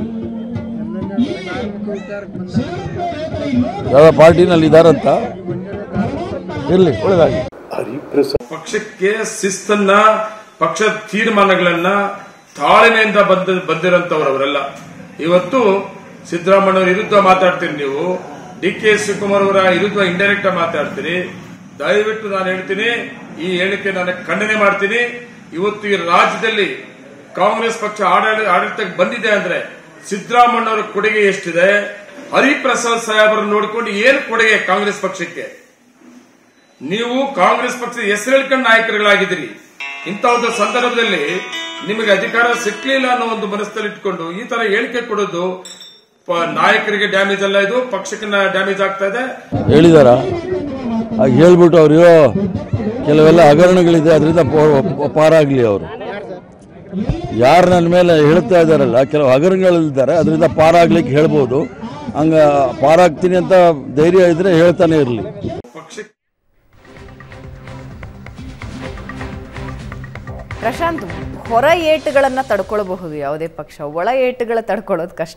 Speaker 6: ಯಾವ ಪಾರ್ಟಿನಲ್ಲಿ ಇದ್ದಾರಂತ? ಇರಲಿ, ಒಳ್ಳೆದಾಗಿ.
Speaker 8: ಪಕ್ಷಕ್ಕೆ ಶಿಸ್ತನ್ನ, ಪಕ್ಷದ ತೀರ್ಮಾನಗಳನ್ನ ತಾಳ್ಮೆಯಿಂದ ಬಂದ ಬಂದಿರಂತವರವರೆಲ್ಲ. ಇವತ್ತು ಸಿದ್ದರಾಮಯ್ಯ ವಿರುದ್ಧ ಮಾತಾಡ್ತೀರಿ ನೀವು, ಡಿ ಕೆ ಶಿವಕುಮಾರ್ ಅವರ ವಿರುದ್ಧ ಇಂಡೈರೆಕ್ಟ್ ಆಗಿ ಮಾತಾಡ್ತೀರಿ. ದಯವಿಟ್ಟು ನಾನು ಹೇಳ್ತೀನಿ, ಈ ಹೇಳಿಕೆ ನಾನು ಖಂಡನೆ ಮಾಡ್ತೀನಿ. ಇವತ್ತು ಈ ರಾಜ್ಯದಲ್ಲಿ ಕಾಂಗ್ರೆಸ್ ಪಕ್ಷ ಆಡಳಿತ ಆಡಳಿತಕ್ಕೆ ಬಂದಿದೆ ಅಂದ್ರೆ ಸಿದ್ದರಾಮಯ್ಯ ಅವರ ಕೊಡುಗೆ ಎಷ್ಟಿದೆ? ಹರಿಪ್ರಸಾದ್ ಸಾಹೇಬರನ್ನು ನೋಡಿಕೊಂಡು ಏನು ಕೊಡುಗೆ ಕಾಂಗ್ರೆಸ್ ಪಕ್ಷಕ್ಕೆ? ನೀವು ಕಾಂಗ್ರೆಸ್ ಪಕ್ಷದ ಹೆಸರೇಳ್ಕೊಂಡು ನಾಯಕರುಗಳಾಗಿದ್ದೀರಿ. ಇಂಥ ಒಂದು ಸಂದರ್ಭದಲ್ಲಿ ನಿಮಗೆ ಅಧಿಕಾರ ಸಿಕ್ಕಲಿಲ್ಲ ಅನ್ನೋ ಒಂದು ಮನಸ್ಸಲ್ಲಿ ಇಟ್ಕೊಂಡು ಈ ತರ ಹೇಳಿಕೆ ಕೊಡೋದು ನಾಯಕರಿಗೆ ಡ್ಯಾಮೇಜ್ ಅಲ್ಲ, ಇದು ಪಕ್ಷಕ್ಕೆ ಡ್ಯಾಮೇಜ್ ಆಗ್ತಾ ಇದೆ.
Speaker 6: ಹೇಳಿದಾರ ಆಗ ಹೇಳ್ಬಿಟ್ಟು ಅವ್ರು ಕೆಲವೆಲ್ಲ ಹಗರಣಗಳಿದೆ, ಅದರಿಂದ ಪಾರಾಗ್ಲಿ. ಅವರು ಯಾರು ನನ್ನ ಮೇಲೆ ಹೇಳ್ತಾ ಇದ್ದಾರಲ್ಲ, ಕೆಲವು ಹಗರಣಗಳಿದ್ದಾರೆ, ಅದರಿಂದ ಪಾರಾಗ್ಲಿಕ್ಕೆ ಹೇಳ್ಬೋದು. ಹಂಗ ಪಾರಾಗ್ತೀನಿ ಅಂತ ಧೈರ್ಯ ಇದ್ರೆ ಹೇಳ್ತಾನೆ ಇರಲಿ.
Speaker 1: ಪ್ರಶಾಂತ್, ಹೊರ ಏಟುಗಳನ್ನ ತಡ್ಕೊಳ್ಬಹುದು ಯಾವುದೇ ಪಕ್ಷ, ಒಳ ಏಟುಗಳ ತಡ್ಕೊಳ್ಳೋದು ಕಷ್ಟ.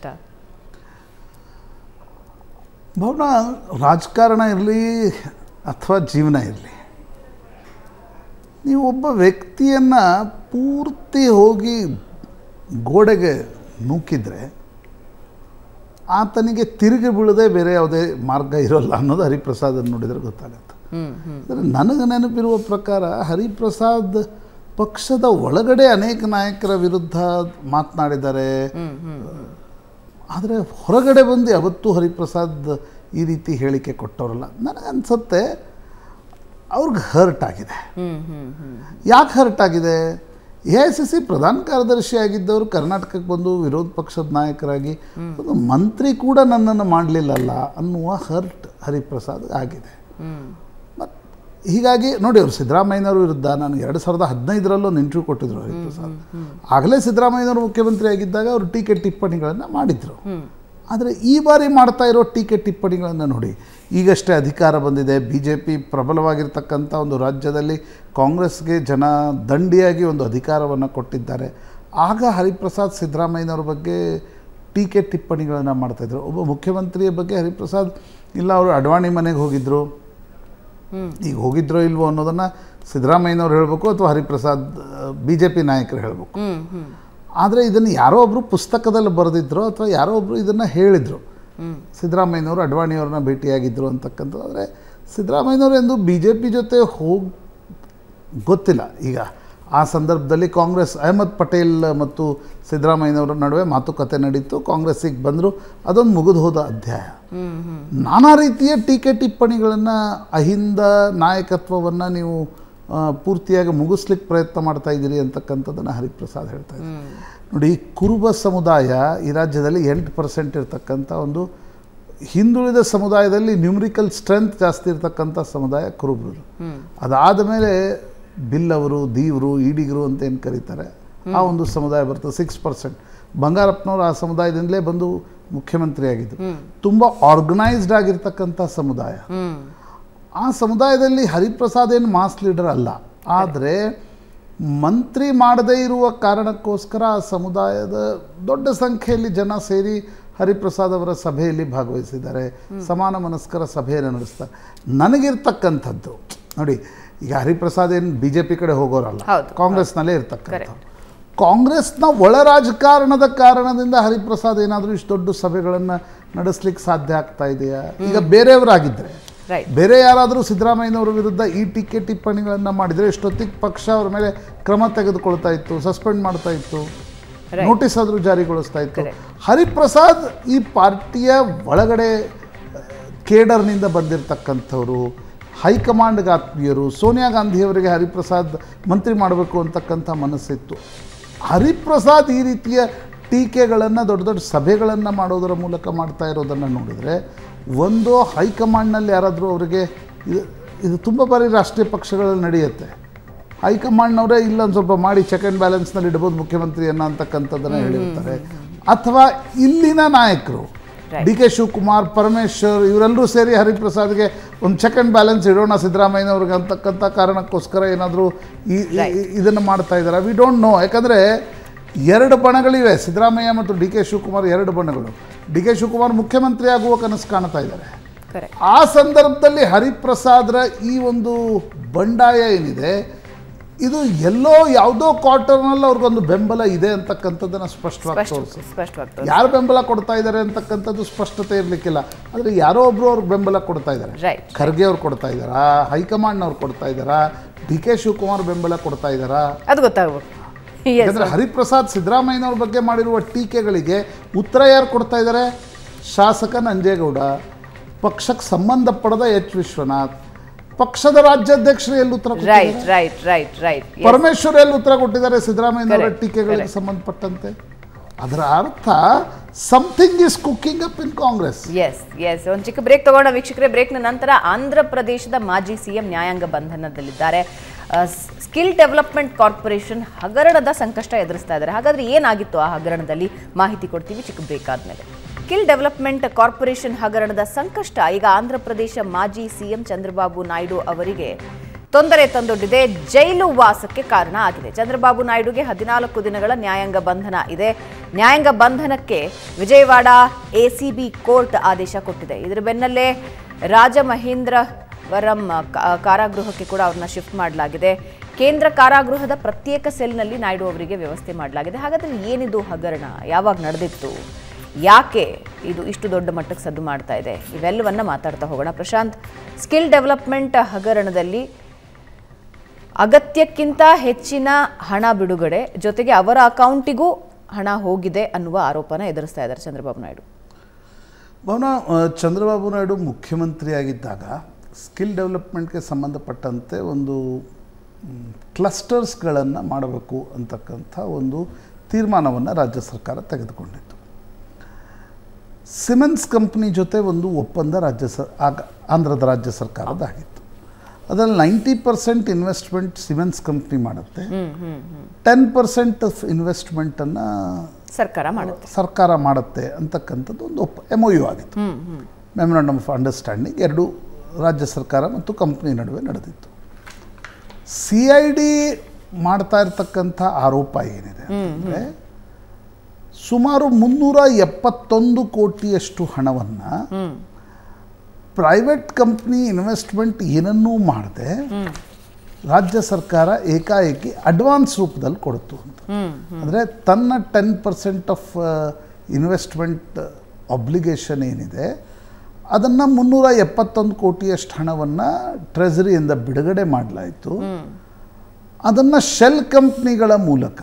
Speaker 3: ಭವನ, ರಾಜಕಾರಣ ಇರಲಿ ಅಥವಾ ಜೀವನ ಇರಲಿ, ನೀವು ಒಬ್ಬ ವ್ಯಕ್ತಿಯನ್ನು ಪೂರ್ತಿ ಹೋಗಿ ಗೋಡೆಗೆ ನೂಕಿದ್ರೆ ಆತನಿಗೆ ತಿರುಗಿ ಬೀಳದೆ ಬೇರೆ ಯಾವುದೇ ಮಾರ್ಗ ಇರೋಲ್ಲ ಅನ್ನೋದು ಹರಿಪ್ರಸಾದ್ ನೋಡಿದರೆ ಗೊತ್ತಾಗುತ್ತೆ. ಅಂದರೆ ನನಗೆ ನೆನಪಿರುವ ಪ್ರಕಾರ ಹರಿಪ್ರಸಾದ್ ಪಕ್ಷದ ಒಳಗಡೆ ಅನೇಕ ನಾಯಕರ ವಿರುದ್ಧ ಮಾತನಾಡಿದ್ದಾರೆ, ಆದರೆ ಹೊರಗಡೆ ಬಂದು ಯಾವತ್ತೂ ಹರಿಪ್ರಸಾದ್ ಈ ರೀತಿ ಹೇಳಿಕೆ ಕೊಟ್ಟವರಲ್ಲ. ನನಗನ್ಸುತ್ತೆ ಅವ್ರಿಗೆ ಹರ್ಟ್ ಆಗಿದೆ. ಯಾಕೆ ಹರ್ಟ್ ಆಗಿದೆ? ಎ ಐ ಸಿ ಸಿ ಪ್ರಧಾನ ಕಾರ್ಯದರ್ಶಿ ಆಗಿದ್ದವರು ಕರ್ನಾಟಕಕ್ಕೆ ಬಂದು ವಿರೋಧ ಪಕ್ಷದ ನಾಯಕರಾಗಿ ಒಂದು ಮಂತ್ರಿ ಕೂಡ ನನ್ನನ್ನು ಮಾಡಲಿಲ್ಲಲ್ಲ ಅನ್ನುವ ಹರ್ಟ್ ಹರಿಪ್ರಸಾದ್ ಆಗಿದೆ. ಮತ್ತು ಹೀಗಾಗಿ ನೋಡಿ, ಅವರು ಸಿದ್ದರಾಮಯ್ಯನವ್ರ ವಿರುದ್ಧ ನಾನು ಎರಡು ಸಾವಿರದ ಹದಿನೈದರಲ್ಲೂ ಒಂದು ಇಂಟರ್ವ್ಯೂ ಕೊಟ್ಟಿದ್ರು ಹರಿಪ್ರಸಾದ್. ಆಗಲೇ ಸಿದ್ದರಾಮಯ್ಯನವರು ಮುಖ್ಯಮಂತ್ರಿ ಆಗಿದ್ದಾಗ ಅವರು ಟೀಕೆ ಟಿಪ್ಪಣಿಗಳನ್ನು ಮಾಡಿದರು. ಆದರೆ ಈ ಬಾರಿ ಮಾಡ್ತಾ ಇರೋ ಟೀಕೆ ಟಿಪ್ಪಣಿಗಳನ್ನು ನೋಡಿ, ಈಗಷ್ಟೇ ಅಧಿಕಾರ ಬಂದಿದೆ, ಬಿ ಜೆ ಪಿ ಪ್ರಬಲವಾಗಿರ್ತಕ್ಕಂಥ ಒಂದು ರಾಜ್ಯದಲ್ಲಿ ಕಾಂಗ್ರೆಸ್ಗೆ ಜನ ದಂಡಿಯಾಗಿ ಒಂದು ಅಧಿಕಾರವನ್ನು ಕೊಟ್ಟಿದ್ದಾರೆ. ಆಗ ಹರಿಪ್ರಸಾದ್ ಸಿದ್ದರಾಮಯ್ಯನವ್ರ ಬಗ್ಗೆ ಟೀಕೆ ಟಿಪ್ಪಣಿಗಳನ್ನು ಮಾಡ್ತಾಯಿದ್ರು. ಒಬ್ಬ ಮುಖ್ಯಮಂತ್ರಿಯ ಬಗ್ಗೆ ಹರಿಪ್ರಸಾದ್ ಇಲ್ಲ ಅವರು ಅಡ್ವಾಣಿ ಮನೆಗೆ ಹೋಗಿದ್ದರು, ಈಗ ಹೋಗಿದ್ರೋ ಇಲ್ವೋ ಅನ್ನೋದನ್ನು ಸಿದ್ದರಾಮಯ್ಯನವ್ರು ಹೇಳಬೇಕು ಅಥವಾ ಹರಿಪ್ರಸಾದ್ ಬಿ ಜೆ ಪಿ ನಾಯಕರು ಹೇಳಬೇಕು. ಆದರೆ ಇದನ್ನು ಯಾರೋ ಒಬ್ಬರು ಪುಸ್ತಕದಲ್ಲಿ ಬರೆದಿದ್ರು ಅಥವಾ ಯಾರೋ ಒಬ್ಬರು ಇದನ್ನು ಹೇಳಿದರು, ಸಿದ್ದರಾಮಯ್ಯನವರು ಅಡ್ವಾಣಿಯವ್ರನ್ನ ಭೇಟಿಯಾಗಿದ್ದರು ಅಂತಕ್ಕಂಥದ್ದು. ಆದರೆ ಸಿದ್ದರಾಮಯ್ಯನವರು ಎಂದು ಬಿ ಜೆ ಪಿ ಜೊತೆ ಹೋಗಿ ಗೊತ್ತಿಲ್ಲ. ಈಗ ಆ ಸಂದರ್ಭದಲ್ಲಿ ಕಾಂಗ್ರೆಸ್ ಅಹಮದ್ ಪಟೇಲ್ ಮತ್ತು ಸಿದ್ದರಾಮಯ್ಯನವರ ನಡುವೆ ಮಾತುಕತೆ ನಡೀತು, ಕಾಂಗ್ರೆಸ್ಸಿಗೆ ಬಂದರು, ಅದೊಂದು ಮುಗಿದು ಹೋದ ಅಧ್ಯಾಯ. ನಾನಾ ರೀತಿಯ ಟೀಕೆ ಟಿಪ್ಪಣಿಗಳನ್ನು, ಅಹಿಂದ ನಾಯಕತ್ವವನ್ನು ನೀವು ಪೂರ್ತಿಯಾಗಿ ಮುಗಿಸ್ಲಿಕ್ಕೆ ಪ್ರಯತ್ನ ಮಾಡ್ತಾ ಇದ್ದೀರಿ ಅಂತಕ್ಕಂಥದ್ದನ್ನು ಹರಿಪ್ರಸಾದ್ ಹೇಳ್ತಾ ಇದ್ದಾರೆ. ನೋಡಿ, ಕುರುಬ ಸಮುದಾಯ ಈ ರಾಜ್ಯದಲ್ಲಿ ಎಂಟು ಪರ್ಸೆಂಟ್ ಇರ್ತಕ್ಕಂಥ ಒಂದು ಹಿಂದುಳಿದ ಸಮುದಾಯದಲ್ಲಿ ನ್ಯೂಮರಿಕಲ್ ಸ್ಟ್ರೆಂತ್ ಜಾಸ್ತಿ ಇರ್ತಕ್ಕಂಥ ಸಮುದಾಯ ಕುರುಬರು. ಅದಾದ ಮೇಲೆ ಬಿಲ್ಲವರು, ದೀವರು, ಈಡಿಗರು ಅಂತ ಏನು ಕರೀತಾರೆ ಆ ಒಂದು ಸಮುದಾಯ ಬರ್ತದೆ, ಸಿಕ್ಸ್ ಪರ್ಸೆಂಟ್. ಬಂಗಾರಪ್ಪನವರು ಆ ಸಮುದಾಯದಿಂದಲೇ ಬಂದು ಮುಖ್ಯಮಂತ್ರಿ ಆಗಿದ್ದರು. ತುಂಬ ಆರ್ಗನೈಸ್ಡ್ ಆಗಿರ್ತಕ್ಕಂಥ ಸಮುದಾಯ. ಆ ಸಮುದಾಯದಲ್ಲಿ ಹರಿಪ್ರಸಾದ್ ಏನು ಮಾಸ್ ಲೀಡರ್ ಅಲ್ಲ, ಆದರೆ ಮಂತ್ರಿ ಮಾಡದೇ ಇರುವ ಕಾರಣಕ್ಕೋಸ್ಕರ ಆ ಸಮುದಾಯದ ದೊಡ್ಡ ಸಂಖ್ಯೆಯಲ್ಲಿ ಜನ ಸೇರಿ ಹರಿಪ್ರಸಾದ್ ಅವರ ಸಭೆಯಲ್ಲಿ ಭಾಗವಹಿಸಿದ್ದಾರೆ, ಸಮಾನ ಮನಸ್ಕರ ಸಭೆಯನ್ನು ನಡೆಸ್ತಾರೆ. ನನಗಿರ್ತಕ್ಕಂಥದ್ದು ನೋಡಿ, ಈಗ ಹರಿಪ್ರಸಾದ್ ಏನು ಬಿ ಜೆ ಪಿ ಕಡೆ ಹೋಗೋರಲ್ಲ, ಕಾಂಗ್ರೆಸ್ನಲ್ಲೇ ಇರ್ತಕ್ಕಂಥ. ಕಾಂಗ್ರೆಸ್ನ ಒಳ ರಾಜಕಾರಣದ ಕಾರಣದಿಂದ ಹರಿಪ್ರಸಾದ್ ಏನಾದರೂ ಇಷ್ಟು ದೊಡ್ಡ ಸಭೆಗಳನ್ನು ನಡೆಸ್ಲಿಕ್ಕೆ ಸಾಧ್ಯ ಆಗ್ತಾ ಇದೆಯಾ? ಈಗ ಬೇರೆಯವರಾಗಿದ್ದರೆ, ಬೇರೆ ಯಾರಾದರೂ ಸಿದ್ದರಾಮಯ್ಯನವರ ವಿರುದ್ಧ ಈ ಟೀಕೆ ಟಿಪ್ಪಣಿಗಳನ್ನು ಮಾಡಿದರೆ ಎಷ್ಟೊತ್ತಿಗೆ ಪಕ್ಷ ಅವರ ಮೇಲೆ ಕ್ರಮ ತೆಗೆದುಕೊಳ್ತಾ ಇತ್ತು, ಸಸ್ಪೆಂಡ್ ಮಾಡ್ತಾ ಇತ್ತು, ನೋಟಿಸ್ ಆದರೂ ಜಾರಿಗೊಳಿಸ್ತಾ ಇತ್ತು. ಹರಿಪ್ರಸಾದ್ ಈ ಪಾರ್ಟಿಯ ಒಳಗಡೆ ಕೇಡರ್ನಿಂದ ಬಂದಿರತಕ್ಕಂಥವರು, ಹೈಕಮಾಂಡ್ಗೆ ಆತ್ಮೀಯರು. ಸೋನಿಯಾ ಗಾಂಧಿಯವರಿಗೆ ಹರಿಪ್ರಸಾದ್ ಮಂತ್ರಿ ಮಾಡಬೇಕು ಅಂತಕ್ಕಂಥ ಮನಸ್ಸಿತ್ತು. ಹರಿಪ್ರಸಾದ್ ಈ ರೀತಿಯ ಟೀಕೆಗಳನ್ನು ದೊಡ್ಡ ದೊಡ್ಡ ಸಭೆಗಳನ್ನು ಮಾಡೋದರ ಮೂಲಕ ಮಾಡ್ತಾ ಇರೋದನ್ನು ನೋಡಿದರೆ, ಒಂದು ಹೈಕಮಾಂಡ್ನಲ್ಲಿ ಯಾರಾದರೂ ಅವರಿಗೆ ಇದು ಇದು ತುಂಬ ಬಾರಿ ರಾಷ್ಟ್ರೀಯ ಪಕ್ಷಗಳಲ್ಲಿ ನಡೆಯುತ್ತೆ, ಹೈಕಮಾಂಡ್ನವರೇ ಇಲ್ಲ ಒಂದು ಸ್ವಲ್ಪ ಮಾಡಿ ಚೆಕ್ ಆ್ಯಂಡ್ ಬ್ಯಾಲೆನ್ಸ್ನಲ್ಲಿ ಇಡ್ಬೋದು ಮುಖ್ಯಮಂತ್ರಿಯನ್ನು ಅಂತಕ್ಕಂಥದ್ದನ್ನು ಹೇಳಿರ್ತಾರೆ. ಅಥವಾ ಇಲ್ಲಿನ ನಾಯಕರು ಡಿ ಕೆ ಶಿವಕುಮಾರ್, ಪರಮೇಶ್ವರ್ ಇವರೆಲ್ಲರೂ ಸೇರಿ ಹರಿಪ್ರಸಾದ್ಗೆ ಒಂದು ಚೆಕ್ ಆ್ಯಂಡ್ ಬ್ಯಾಲೆನ್ಸ್ ಇಡೋಣ ಸಿದ್ದರಾಮಯ್ಯನವ್ರಿಗೆ ಅಂತಕ್ಕಂಥ ಕಾರಣಕ್ಕೋಸ್ಕರ ಏನಾದರೂ ಈ ಇದನ್ನು ಮಾಡ್ತಾ ಇದ್ದಾರೆ. We don't know. ಯಾಕಂದರೆ ಎರಡು ಬಣಗಳಿವೆ, ಸಿದ್ದರಾಮಯ್ಯ ಮತ್ತು ಡಿ ಕೆ ಶಿವಕುಮಾರ್ ಎರಡು ಬಣಗಳು. ಡಿ ಕೆ ಶಿವಕುಮಾರ್ ಮುಖ್ಯಮಂತ್ರಿ ಆಗುವ ಕನಸು ಕಾಣ್ತಾ ಇದ್ದಾರೆ. ಆ ಸಂದರ್ಭದಲ್ಲಿ ಹರಿಪ್ರಸಾದ್ರ ಈ ಒಂದು ಬಂಡಾಯ ಏನಿದೆ ಇದು ಎಲ್ಲೋ ಯಾವುದೋ ಕ್ವಾರ್ಟರ್ನಲ್ಲಿ ಅವ್ರಿಗೊಂದು ಬೆಂಬಲ ಇದೆ ಅಂತಕ್ಕಂಥದ್ದನ್ನು ಸ್ಪಷ್ಟವಾಗಿ ತೋರಿಸಿ, ಯಾರು ಬೆಂಬಲ ಕೊಡ್ತಾ ಇದ್ದಾರೆ ಅಂತಕ್ಕಂಥದ್ದು ಸ್ಪಷ್ಟತೆ ಇರಲಿಕ್ಕಿಲ್ಲ. ಆದರೆ ಯಾರೋ ಒಬ್ರು ಅವ್ರಿಗೆ ಬೆಂಬಲ ಕೊಡ್ತಾ ಇದ್ದಾರೆ. ಖರ್ಗೆ ಅವ್ರು ಕೊಡ್ತಾ ಇದ್ದಾರಾ, ಹೈಕಮಾಂಡ್ನವ್ರು ಕೊಡ್ತಾ ಇದ್ದಾರಾ, ಡಿ ಕೆ ಶಿವಕುಮಾರ್ ಬೆಂಬಲ ಕೊಡ್ತಾ ಇದ್ದಾರಾ, ಅದು ಗೊತ್ತಾಗಬೇಕು. ಯಾಕಂದರೆ ಹರಿಪ್ರಸಾದ್ ಸಿದ್ದರಾಮಯ್ಯನವ್ರ ಬಗ್ಗೆ ಮಾಡಿರುವ ಟೀಕೆಗಳಿಗೆ ಉತ್ತರ ಯಾರು ಕೊಡ್ತಾ ಇದ್ದಾರೆ? ಶಾಸಕ ನಂಜೇಗೌಡ, ಪಕ್ಷಕ್ಕೆ ಸಂಬಂಧಪಡದ ಎಚ್ ವಿಶ್ವನಾಥ್, ಪಕ್ಷದ ರಾಜ್ಯಾಧ್ಯಕ್ಷರು ಎಲ್ಲಿ ಉತ್ತರ ಕೊಟ್ಟಿದ್ದಾರೆ? ಪರಮೇಶ್ವರ್ ಎಲ್ಲಿ ಉತ್ತರ ಕೊಟ್ಟಿದ್ದಾರೆ ಸಿದ್ದರಾಮಯ್ಯನವರ ಟೀಕೆಗಳಿಗೆ ಸಂಬಂಧಪಟ್ಟಂತೆ? ಅದರ ಅರ್ಥ something is cooking up in Congress.
Speaker 1: Yes yes ಒಂದು ಚಿಕ್ಕ ಬ್ರೇಕ್ ತಗೊಂಡ ವೀಕ್ಷಕರೇ. ಬ್ರೇಕ್ನ ನಂತರ ಆಂಧ್ರ ಪ್ರದೇಶದ ಮಾಜಿ ಸಿಎಂ ನ್ಯಾಯಾಂಗ ಬಂಧನದಲ್ಲಿದ್ದಾರೆ. ಸ್ಕಿಲ್ ಡೆವಲಪ್ಮೆಂಟ್ ಕಾರ್ಪೊರೇಷನ್ ಹಗರಣದ ಸಂಕಷ್ಟ ಎದುರಿಸ್ತಾ ಇದ್ದಾರೆ. ಹಾಗಾದ್ರೆ ಏನಾಗಿತ್ತು ಆ ಹಗರಣದಲ್ಲಿ ಮಾಹಿತಿ ಕೊಡ್ತೀವಿ ಚಿಕ್ಕ ಬ್ರೇಕ್ ಆದ್ಮೇಲೆ. ಸ್ಕಿಲ್ ಡೆವಲಪ್ಮೆಂಟ್ ಕಾರ್ಪೊರೇಷನ್ ಹಗರಣದ ಸಂಕಷ್ಟ ಈಗ ಆಂಧ್ರ ಪ್ರದೇಶ ಮಾಜಿ ಸಿಎಂ ಚಂದ್ರಬಾಬು ನಾಯ್ಡು ಅವರಿಗೆ ತೊಂದರೆ ತಂದೊಡ್ಡಿದೆ, ಜೈಲು ವಾಸಕ್ಕೆ ಕಾರಣ ಆಗಿದೆ. ಚಂದ್ರಬಾಬು ನಾಯ್ಡುಗೆ ಹದಿನಾಲ್ಕು ದಿನಗಳ ನ್ಯಾಯಾಂಗ ಬಂಧನ ಇದೆ. ನ್ಯಾಯಾಂಗ ಬಂಧನಕ್ಕೆ ವಿಜಯವಾಡ ಎಸಿಬಿ ಕೋರ್ಟ್ ಆದೇಶ ಕೊಟ್ಟಿದೆ. ಇದರ ಬೆನ್ನಲ್ಲೇ ರಾಜಮಹೇಂದ್ರವರಂ ಕಾರಾಗೃಹಕ್ಕೆ ಕೂಡ ಅವ್ರನ್ನ ಶಿಫ್ಟ್ ಮಾಡಲಾಗಿದೆ. ಕೇಂದ್ರ ಕಾರಾಗೃಹದ ಪ್ರತ್ಯೇಕ ಸೆಲ್ನಲ್ಲಿ ನಾಯ್ಡು ಅವರಿಗೆ ವ್ಯವಸ್ಥೆ ಮಾಡಲಾಗಿದೆ. ಹಾಗಾದ್ರೆ ಏನಿದು ಹಗರಣ, ಯಾವಾಗ ನಡೆದಿತ್ತು, ಯಾಕೆ ಇದು ಇಷ್ಟು ದೊಡ್ಡ ಮಟ್ಟಕ್ಕೆ ಸದ್ದು ಮಾಡ್ತಾ ಇದೆ, ಇವೆಲ್ಲವನ್ನ ಮಾತಾಡ್ತಾ ಹೋಗೋಣ. ಪ್ರಶಾಂತ್, ಸ್ಕಿಲ್ ಡೆವಲಪ್ಮೆಂಟ್ ಹಗರಣದಲ್ಲಿ ಅಗತ್ಯಕ್ಕಿಂತ ಹೆಚ್ಚಿನ ಹಣ ಬಿಡುಗಡೆ ಜೊತೆಗೆ ಅವರ ಅಕೌಂಟಿಗೂ ಹಣ ಹೋಗಿದೆ ಅನ್ನುವ ಆರೋಪನ ಎದುರಿಸ್ತಾ ಇದ್ದಾರೆ ಚಂದ್ರಬಾಬು ನಾಯ್ಡು.
Speaker 3: ಭವನ, ಚಂದ್ರಬಾಬು ನಾಯ್ಡು ಮುಖ್ಯಮಂತ್ರಿಯಾಗಿದ್ದಾಗ ಸ್ಕಿಲ್ ಡೆವಲಪ್ಮೆಂಟ್ಗೆ ಸಂಬಂಧಪಟ್ಟಂತೆ ಒಂದು ಕ್ಲಸ್ಟರ್ಸ್ಗಳನ್ನು ಮಾಡಬೇಕು ಅಂತಕ್ಕಂಥ ಒಂದು ತೀರ್ಮಾನವನ್ನು ರಾಜ್ಯ ಸರ್ಕಾರ ತೆಗೆದುಕೊಂಡಿತ್ತು. ಸಿಮೆನ್ಸ್ ಕಂಪ್ನಿ ಜೊತೆ ಒಂದು ಒಪ್ಪಂದ ರಾಜ್ಯ ಸ ಆಗ ಆಂಧ್ರದ ರಾಜ್ಯ ಸರ್ಕಾರದಾಗಿತ್ತು. ಅದರಲ್ಲಿ ninety percent investment Siemens company ಮಾಡುತ್ತೆ, ಟೆನ್ ಪರ್ಸೆಂಟ್ ಆಫ್ ಇನ್ವೆಸ್ಟ್ಮೆಂಟನ್ನು ಸರ್ಕಾರ ಮಾಡುತ್ತೆ ಸರ್ಕಾರ ಮಾಡುತ್ತೆ ಅಂತಕ್ಕಂಥದ್ದು ಒಂದು ಒಪ್ಪ ಎಮ್ ಒ ಯು ಆಗಿತ್ತು. ಮೆಮೊರಾಂಡಮ್ ಆಫ್ ಅಂಡರ್ಸ್ಟ್ಯಾಂಡಿಂಗ್ ಎರಡು ರಾಜ್ಯ ಸರ್ಕಾರ ಮತ್ತು ಕಂಪ್ನಿ ನಡುವೆ ನಡೆದಿತ್ತು. ಸಿ ಐ ಡಿ ಮಾಡ್ತಾ ಇರ್ತಕ್ಕಂಥ ಆರೋಪ ಏನಿದೆ ಅಂದರೆ ಸುಮಾರು ಮುನ್ನೂರ ಎಪ್ಪತ್ತೊಂದು ಕೋಟಿಯಷ್ಟು ಹಣವನ್ನು ಪ್ರೈವೇಟ್ ಕಂಪ್ನಿ ಇನ್ವೆಸ್ಟ್ಮೆಂಟ್ ಏನನ್ನೂ ಮಾಡದೆ ರಾಜ್ಯ ಸರ್ಕಾರ ಏಕಾಏಕಿ ಅಡ್ವಾನ್ಸ್ ರೂಪದಲ್ಲಿ ಕೊಡ್ತು ಅಂತ. ಅಂದರೆ ತನ್ನ ten percent of investment obligation ಏನಿದೆ ಅದನ್ನು ಮುನ್ನೂರ ಎಪ್ಪತ್ತೊಂದು ಕೋಟಿಯಷ್ಟು ಹಣವನ್ನು ಟ್ರೆಜರಿಯಿಂದ ಬಿಡುಗಡೆ ಮಾಡಲಾಯಿತು. ಅದನ್ನು ಶೆಲ್ ಕಂಪ್ನಿಗಳ ಮೂಲಕ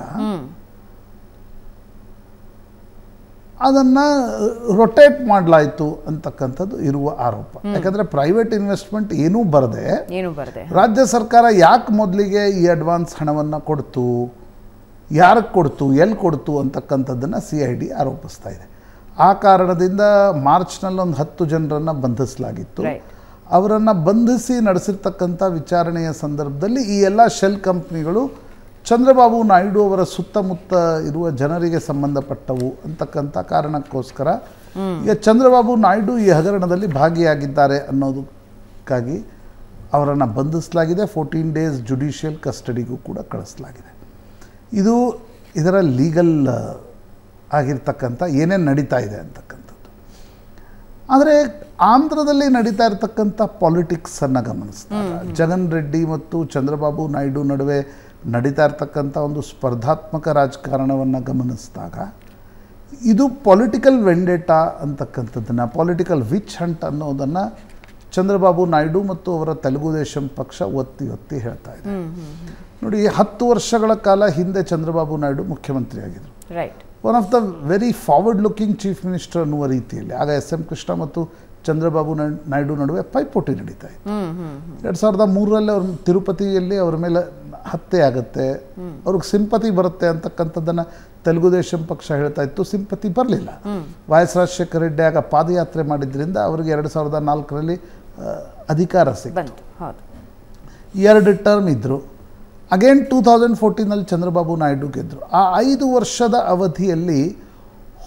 Speaker 3: ಅದನ್ನು ರೊಟೇಟ್ ಮಾಡಲಾಯಿತು ಅಂತಕ್ಕಂಥದ್ದು ಇರುವ ಆರೋಪ. ಯಾಕಂದರೆ ಪ್ರೈವೇಟ್ ಇನ್ವೆಸ್ಟ್ಮೆಂಟ್ ಏನೂ ಬರದೆ ರಾಜ್ಯ ಸರ್ಕಾರ ಯಾಕೆ ಮೊದಲಿಗೆ ಈ ಅಡ್ವಾನ್ಸ್ ಹಣವನ್ನು ಕೊಡ್ತು, ಯಾರಿಗೆ ಕೊಡ್ತು, ಎಲ್ಲಿ ಕೊಡ್ತು ಅಂತಕ್ಕಂಥದ್ದನ್ನು ಸಿ ಐ ಡಿ ಆರೋಪಿಸ್ತಾ ಇದೆ. ಆ ಕಾರಣದಿಂದ ಮಾರ್ಚ್ನಲ್ಲಿ ಒಂದು ಹತ್ತು ಜನರನ್ನು ಬಂಧಿಸಲಾಗಿತ್ತು. ಅವರನ್ನು ಬಂಧಿಸಿ ನಡೆಸಿರ್ತಕ್ಕಂಥ ವಿಚಾರಣೆಯ ಸಂದರ್ಭದಲ್ಲಿ ಈ ಎಲ್ಲ ಶೆಲ್ ಕಂಪ್ನಿಗಳು ಚಂದ್ರಬಾಬು ನಾಯ್ಡು ಅವರ ಸುತ್ತಮುತ್ತ ಇರುವ ಜನರಿಗೆ ಸಂಬಂಧಪಟ್ಟವು ಅಂತಕ್ಕಂಥ ಕಾರಣಕ್ಕೋಸ್ಕರ ಈಗ ಚಂದ್ರಬಾಬು ನಾಯ್ಡು ಈ ಹಗರಣದಲ್ಲಿ ಭಾಗಿಯಾಗಿದ್ದಾರೆ ಅನ್ನೋದಕ್ಕಾಗಿ ಅವರನ್ನು ಬಂಧಿಸಲಾಗಿದೆ. ಫೋರ್ಟೀನ್ ಡೇಸ್ ಜುಡಿಷಿಯಲ್ ಕಸ್ಟಡಿಗೂ ಕೂಡ ಕಳಿಸಲಾಗಿದೆ. ಇದು ಇದರ ಲೀಗಲ್ ಆಗಿರ್ತಕ್ಕಂಥ ಏನೇನು ನಡೀತಾ ಇದೆ ಅಂತಕ್ಕಂಥದ್ದು. ಆದರೆ ಆಂಧ್ರದಲ್ಲಿ ನಡೀತಾ ಇರತಕ್ಕಂಥ ಪಾಲಿಟಿಕ್ಸನ್ನು ಗಮನಿಸ್ತಾರೆ. ಜಗನ್ ರೆಡ್ಡಿ ಮತ್ತು ಚಂದ್ರಬಾಬು ನಾಯ್ಡು ನಡುವೆ ನಡೀತಾ ಇರ್ತಕ್ಕಂಥ ಒಂದು ಸ್ಪರ್ಧಾತ್ಮಕ ರಾಜಕಾರಣವನ್ನು ಗಮನಿಸಿದಾಗ ಇದು ಪೊಲಿಟಿಕಲ್ ವೆಂಡೇಟಾ ಅಂತಕ್ಕಂಥದ್ದನ್ನು, ಪೊಲಿಟಿಕಲ್ ವಿಚ್ ಹಂಟ್ ಅನ್ನೋದನ್ನು ಚಂದ್ರಬಾಬು ನಾಯ್ಡು ಮತ್ತು ಅವರ ತೆಲುಗು ದೇಶಂ ಪಕ್ಷ ಒತ್ತಿ ಒತ್ತಿ ಹೇಳ್ತಾ ಇದೆ. ನೋಡಿ, ಹತ್ತು ವರ್ಷಗಳ ಕಾಲ ಹಿಂದೆ ಚಂದ್ರಬಾಬು ನಾಯ್ಡು ಮುಖ್ಯಮಂತ್ರಿ ಆಗಿದ್ದರು. One of the very forward looking chief minister ಅನ್ನುವ ರೀತಿಯಲ್ಲಿ ಆಗ ಎಸ್ ಎಂ ಕೃಷ್ಣ ಮತ್ತು ಚಂದ್ರಬಾಬು ನಾಯ್ಡು ನಡುವೆ ಪೈಪೋಟಿ ನಡೀತಾ ಇತ್ತು. ಎರಡು ಸಾವಿರದ ಮೂರರಲ್ಲಿ ಅವ್ರ ತಿರುಪತಿಯಲ್ಲಿ ಅವರ ಮೇಲೆ ಹತ್ಯೆ ಆಗುತ್ತೆ, ಅವ್ರಿಗೆ ಸಿಂಪತಿ ಬರುತ್ತೆ ಅಂತಕ್ಕಂಥದ್ದನ್ನು ತೆಲುಗು ದೇಶಂ ಪಕ್ಷ ಹೇಳ್ತಾ ಇತ್ತು. ಸಿಂಪತಿ ಬರಲಿಲ್ಲ. ವೈ ಎಸ್ ರಾಜಶೇಖರ ರೆಡ್ಡಿ ಆಗ ಪಾದಯಾತ್ರೆ ಮಾಡಿದ್ರಿಂದ ಅವರಿಗೆ ಎರಡು ಸಾವಿರದ ನಾಲ್ಕರಲ್ಲಿ ಅಧಿಕಾರ ಸಿಕ್ತು. ಎರಡು ಟರ್ಮ್ ಇದ್ದರು. ಅಗೇನ್ ಟೂ ತೌಸಂಡ್ ಫೋರ್ಟೀನಲ್ಲಿ ಚಂದ್ರಬಾಬು ನಾಯ್ಡು ಗೆದ್ದರು. ಆ ಐದು ವರ್ಷದ ಅವಧಿಯಲ್ಲಿ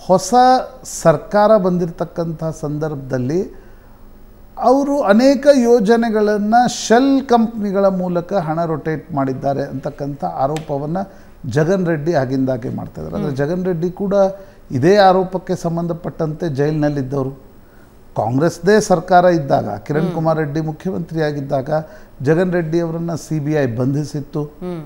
Speaker 3: ಹೊಸ ಸರ್ಕಾರ ಬಂದಿರತಕ್ಕಂಥ ಸಂದರ್ಭದಲ್ಲಿ ಅವರು ಅನೇಕ ಯೋಜನೆಗಳನ್ನು ಶೆಲ್ ಕಂಪ್ನಿಗಳ ಮೂಲಕ ಹಣ ರೊಟೇಟ್ ಮಾಡಿದ್ದಾರೆ ಅಂತಕ್ಕಂಥ ಆರೋಪವನ್ನು ಜಗನ್ ರೆಡ್ಡಿ ಆಗಿಂದಾಗೆ ಮಾಡ್ತಾಯಿದ್ದಾರೆ. ಅಂದರೆ ಜಗನ್ ರೆಡ್ಡಿ ಕೂಡ ಇದೇ ಆರೋಪಕ್ಕೆ ಸಂಬಂಧಪಟ್ಟಂತೆ ಜೈಲಿನಲ್ಲಿದ್ದವರು. ಕಾಂಗ್ರೆಸ್ದೇ ಸರ್ಕಾರ ಇದ್ದಾಗ, ಕಿರಣ್ ಕುಮಾರ್ ರೆಡ್ಡಿ ಮುಖ್ಯಮಂತ್ರಿಯಾಗಿದ್ದಾಗ ಜಗನ್ ರೆಡ್ಡಿ ಅವರನ್ನು ಸಿ ಬಿ ಐ ಬಂಧಿಸಿತ್ತು.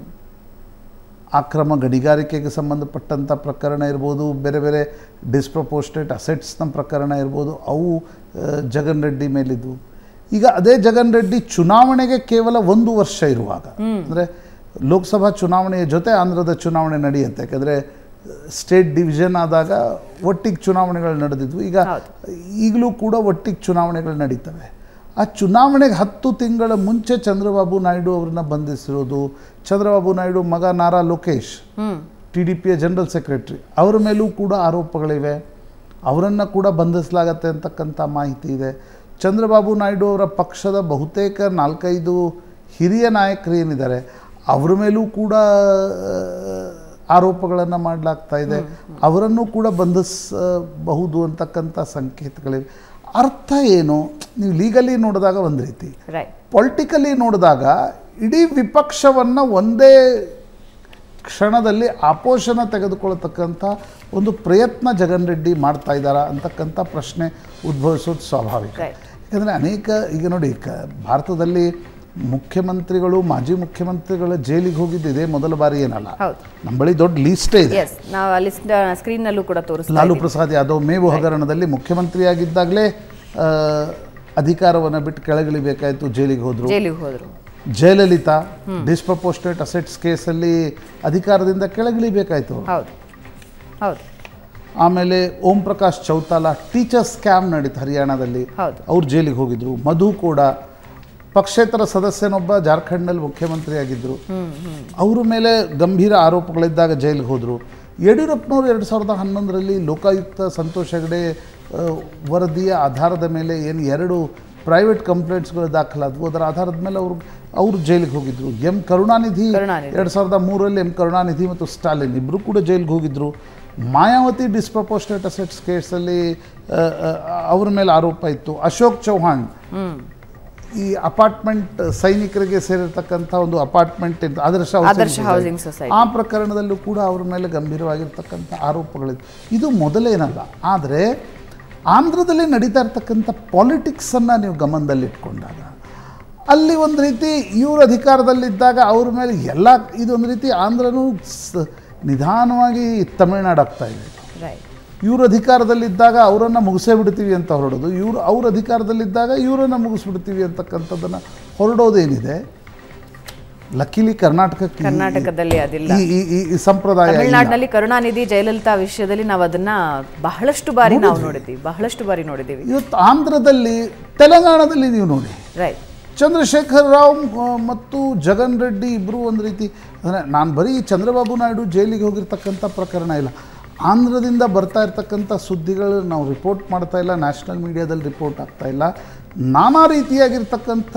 Speaker 3: ಅಕ್ರಮ ಗಣಿಗಾರಿಕೆಗೆ ಸಂಬಂಧಪಟ್ಟಂಥ ಪ್ರಕರಣ ಇರ್ಬೋದು, ಬೇರೆ ಬೇರೆ ಡಿಸ್ಪ್ರಪೋರ್ಷನೇಟ್ ಅಸೆಟ್ಸ್ನ ಪ್ರಕರಣ ಇರ್ಬೋದು, ಅವು ಜಗನ್ ರೆಡ್ಡಿ ಮೇಲಿದ್ವು. ಈಗ ಅದೇ ಜಗನ್ ರೆಡ್ಡಿ ಚುನಾವಣೆಗೆ ಕೇವಲ ಒಂದು ವರ್ಷ ಇರುವಾಗ, ಅಂದರೆ ಲೋಕಸಭಾ ಚುನಾವಣೆಯ ಜೊತೆ ಆಂಧ್ರದ ಚುನಾವಣೆ ನಡೆಯುತ್ತೆ. ಯಾಕಂದರೆ ಸ್ಟೇಟ್ ಡಿವಿಷನ್ ಆದಾಗ ಒಟ್ಟಿಗೆ ಚುನಾವಣೆಗಳು ನಡೆದಿದ್ವು. ಈಗ ಈಗಲೂ ಕೂಡ ಒಟ್ಟಿಗೆ ಚುನಾವಣೆಗಳು ನಡೀತವೆ. ಆ ಚುನಾವಣೆಗೆ ಹತ್ತು ತಿಂಗಳ ಮುಂಚೆ ಚಂದ್ರಬಾಬು ನಾಯ್ಡು ಅವ್ರನ್ನ ಬಂಧಿಸಿರೋದು, ಚಂದ್ರಬಾಬು ನಾಯ್ಡು ಮಗ ನಾರಾ ಲೋಕೇಶ್ ಟಿ ಡಿ ಪಿಯ ಜನರಲ್ ಸೆಕ್ರೆಟರಿ, ಅವರ ಮೇಲೂ ಕೂಡ ಆರೋಪಗಳಿವೆ. ಅವರನ್ನು ಕೂಡ ಬಂಧಿಸಲಾಗತ್ತೆ ಅಂತಕ್ಕಂಥ ಮಾಹಿತಿ ಇದೆ. ಚಂದ್ರಬಾಬು ನಾಯ್ಡು ಅವರ ಪಕ್ಷದ ಬಹುತೇಕ ನಾಲ್ಕೈದು ಹಿರಿಯ ನಾಯಕರು ಏನಿದ್ದಾರೆ ಅವರ ಮೇಲೂ ಕೂಡ ಆರೋಪಗಳನ್ನು ಮಾಡಲಾಗ್ತಾ ಇದೆ. ಅವರನ್ನು ಕೂಡ ಬಂಧಿಸಬಹುದು ಅಂತಕ್ಕಂಥ ಸಂಕೇತಗಳಿವೆ. ಅರ್ಥ ಏನು? ನೀವು ಲೀಗಲಿ ನೋಡಿದಾಗ ಒಂದು ರೀತಿ, ಪೊಲಿಟಿಕಲಿ ನೋಡಿದಾಗ ಇಡೀ ವಿಪಕ್ಷವನ್ನು ಒಂದೇ ಕ್ಷಣದಲ್ಲಿ ಆಪೋಷಣ ತೆಗೆದುಕೊಳ್ಳತಕ್ಕಂಥ ಒಂದು ಪ್ರಯತ್ನ ಜಗನ್ ರೆಡ್ಡಿ ಮಾಡ್ತಾ ಇದ್ದಾರಾ ಅಂತಕ್ಕಂಥ ಪ್ರಶ್ನೆ ಉದ್ಭವಿಸೋದು ಸ್ವಾಭಾವಿಕ. ಯಾಕಂದರೆ ಅನೇಕ ಈಗ ನೋಡಿ, ಕ ಭಾರತದಲ್ಲಿ ಮುಖ್ಯಮಂತ್ರಿಗಳು, ಮಾಜಿ ಮುಖ್ಯಮಂತ್ರಿಗಳ ಜೈಲಿಗೆ ಹೋಗಿದ್ದು ಇದೇ ಮೊದಲ ಬಾರಿ ಏನಲ್ಲ. ನಮ್ಮ ಬಳಿ ದೊಡ್ಡ ಲೀಸ್ಟೇ ಇದೆ.
Speaker 1: ಸ್ಕ್ರೀನ್ನಲ್ಲೂ ಕೂಡ ತೋರಿಸ್ತಾ
Speaker 3: ಲಾಲು ಪ್ರಸಾದ್ ಯಾದವ್ ಮೇವು ಹಗರಣದಲ್ಲಿ ಮುಖ್ಯಮಂತ್ರಿಯಾಗಿದ್ದಾಗಲೇ ಅಧಿಕಾರವನ್ನು ಬಿಟ್ಟು ಕೆಳಗಿಳಿಬೇಕಾಯಿತು, ಜೈಲಿಗೆ ಹೋದರು.
Speaker 1: ಹೋದರು
Speaker 3: ಜಯಲಲಿತಾ ಡಿಸ್ಪ್ರಪೋರ್ಷನೇಟ್ ಅಸೆಟ್ಸ್ ಕೇಸಲ್ಲಿ ಅಧಿಕಾರದಿಂದ ಕೆಳಗಿಳಿಬೇಕಾಯಿತು.
Speaker 1: ಹೌದು ಹೌದು
Speaker 3: ಆಮೇಲೆ ಓಂ ಪ್ರಕಾಶ್ ಚೌತಾಲಾ ಟೀಚರ್ ಸ್ಕ್ಯಾಮ್ ನಡೀತು ಹರಿಯಾಣದಲ್ಲಿ, ಅವ್ರು ಜೈಲಿಗೆ ಹೋಗಿದ್ರು. ಮಧು ಕೂಡ ಪಕ್ಷೇತರ ಸದಸ್ಯನೊಬ್ಬ ಜಾರ್ಖಂಡ್ನಲ್ಲಿ ಮುಖ್ಯಮಂತ್ರಿ ಆಗಿದ್ದರು, ಅವರ ಮೇಲೆ ಗಂಭೀರ ಆರೋಪಗಳಿದ್ದಾಗ ಜೈಲಿಗೆ ಹೋದರು. ಯಡಿಯೂರಪ್ಪನವರು ಎರಡು ಸಾವಿರದ ಹನ್ನೊಂದರಲ್ಲಿ ಲೋಕಾಯುಕ್ತ ಸಂತೋಷ್ ಹೆಗಡೆ ವರದಿಯ ಆಧಾರದ ಮೇಲೆ ಏನು ಎರಡು ಪ್ರೈವೇಟ್ ಕಂಪ್ಲೇಂಟ್ಸ್ಗಳು ದಾಖಲಾದವು, ಅದರ ಆಧಾರದ ಮೇಲೆ ಅವರು ಅವರು ಜೈಲಿಗೆ ಹೋಗಿದ್ದರು. ಎಂ ಕರುಣಾನಿಧಿ ಎರಡು ಸಾವಿರದ ಮೂರರಲ್ಲಿ ಎಂ ಕರುಣಾನಿಧಿ ಮತ್ತು ಸ್ಟಾಲಿನ್ ಇಬ್ಬರು ಕೂಡ ಜೈಲಿಗೆ ಹೋಗಿದ್ದರು. ಮಾಯಾವತಿ ಡಿಸ್ಪ್ರಪೋರ್ಷನೇಟ್ ಅಸೆಟ್ಸ್ ಕೇಸಲ್ಲಿ ಅವ್ರ ಮೇಲೆ ಆರೋಪ ಇತ್ತು. ಅಶೋಕ್ ಚೌಹಾಣ್ ಈ ಅಪಾರ್ಟ್ಮೆಂಟ್ ಸೈನಿಕರಿಗೆ ಸೇರಿರ್ತಕ್ಕಂಥ ಒಂದು ಅಪಾರ್ಟ್ಮೆಂಟ್ ಇತ್ತು, ಆದರ್ಶ ಹೌಸಿಂಗ್ ಸೊಸೈಟಿ, ಆ ಪ್ರಕರಣದಲ್ಲೂ ಕೂಡ ಅವ್ರ ಮೇಲೆ ಗಂಭೀರವಾಗಿರ್ತಕ್ಕಂಥ ಆರೋಪಗಳಿತ್ತು. ಇದು ಮೊದಲೇನಲ್ಲ. ಆದರೆ ಆಂಧ್ರದಲ್ಲಿ ನಡೀತಾ ಇರ್ತಕ್ಕಂಥ ಪಾಲಿಟಿಕ್ಸನ್ನು ನೀವು ಗಮನದಲ್ಲಿಟ್ಕೊಂಡಾಗ ಅಲ್ಲಿ ಒಂದು ರೀತಿ ಇವರು ಅಧಿಕಾರದಲ್ಲಿದ್ದಾಗ ಅವ್ರ ಮೇಲೆ ಎಲ್ಲ ಇದೊಂದು ರೀತಿ ಆಂಧ್ರನೂ ನಿಧಾನವಾಗಿ ತಮಿಳುನಾಡು ಆಗ್ತಾ ಇದೆ. ಇವರು ಅಧಿಕಾರದಲ್ಲಿದ್ದಾಗ ಅವರನ್ನು ಮುಗಿಸೇ ಬಿಡ್ತೀವಿ ಅಂತ ಹೊರಡೋದು, ಇವರು ಅವ್ರ ಅಧಿಕಾರದಲ್ಲಿದ್ದಾಗ ಇವರನ್ನು ಮುಗಿಸ್ಬಿಡ್ತೀವಿ ಅಂತಕ್ಕಂಥದ್ದನ್ನು ಹೊರಡೋದೇನಿದೆ. ಲಕ್ಕಿಲಿ ಕರ್ನಾಟಕಕ್ಕೆ
Speaker 1: ಕರ್ನಾಟಕದಲ್ಲಿ ಅದಿಲ್ಲ
Speaker 3: ಈ ಸಂಪ್ರದಾಯ.
Speaker 1: ತಮಿಳುನಾಡಿನಲ್ಲಿ ಕರುಣಾನಿಧಿ ಜಯಲಲಿತಾ ವಿಷಯದಲ್ಲಿ ನಾವು ಅದನ್ನ ಬಹಳಷ್ಟು ಬಾರಿ ನಾವು ನೋಡಿದ್ದೀವಿ ಬಹಳಷ್ಟು ಬಾರಿ ನೋಡಿದ್ದೀವಿ.
Speaker 3: ಇವತ್ತು ಆಂಧ್ರದಲ್ಲಿ, ತೆಲಂಗಾಣದಲ್ಲಿ ನೀವು ನೋಡಿ,
Speaker 1: ರೈಟ್,
Speaker 3: ಚಂದ್ರಶೇಖರ್ ರಾವ್ ಮತ್ತು ಜಗನ್ ರೆಡ್ಡಿ ಇಬ್ಬರು ಒಂದು ರೀತಿ, ಅಂದರೆ ನಾನು ಬರೀ ಚಂದ್ರಬಾಬು ನಾಯ್ಡು ಜೈಲಿಗೆ ಹೋಗಿರ್ತಕ್ಕಂಥ ಪ್ರಕರಣ ಇಲ್ಲ, ಆಂಧ್ರದಿಂದ ಬರ್ತಾ ಇರ್ತಕ್ಕಂಥ ಸುದ್ದಿಗಳು ನಾವು ರಿಪೋರ್ಟ್ ಮಾಡ್ತಾ ಇಲ್ಲ, ನ್ಯಾಷನಲ್ ಮೀಡಿಯಾದಲ್ಲಿ ರಿಪೋರ್ಟ್ ಆಗ್ತಾ ಇಲ್ಲ. ನಾನಾ ರೀತಿಯಾಗಿರ್ತಕ್ಕಂಥ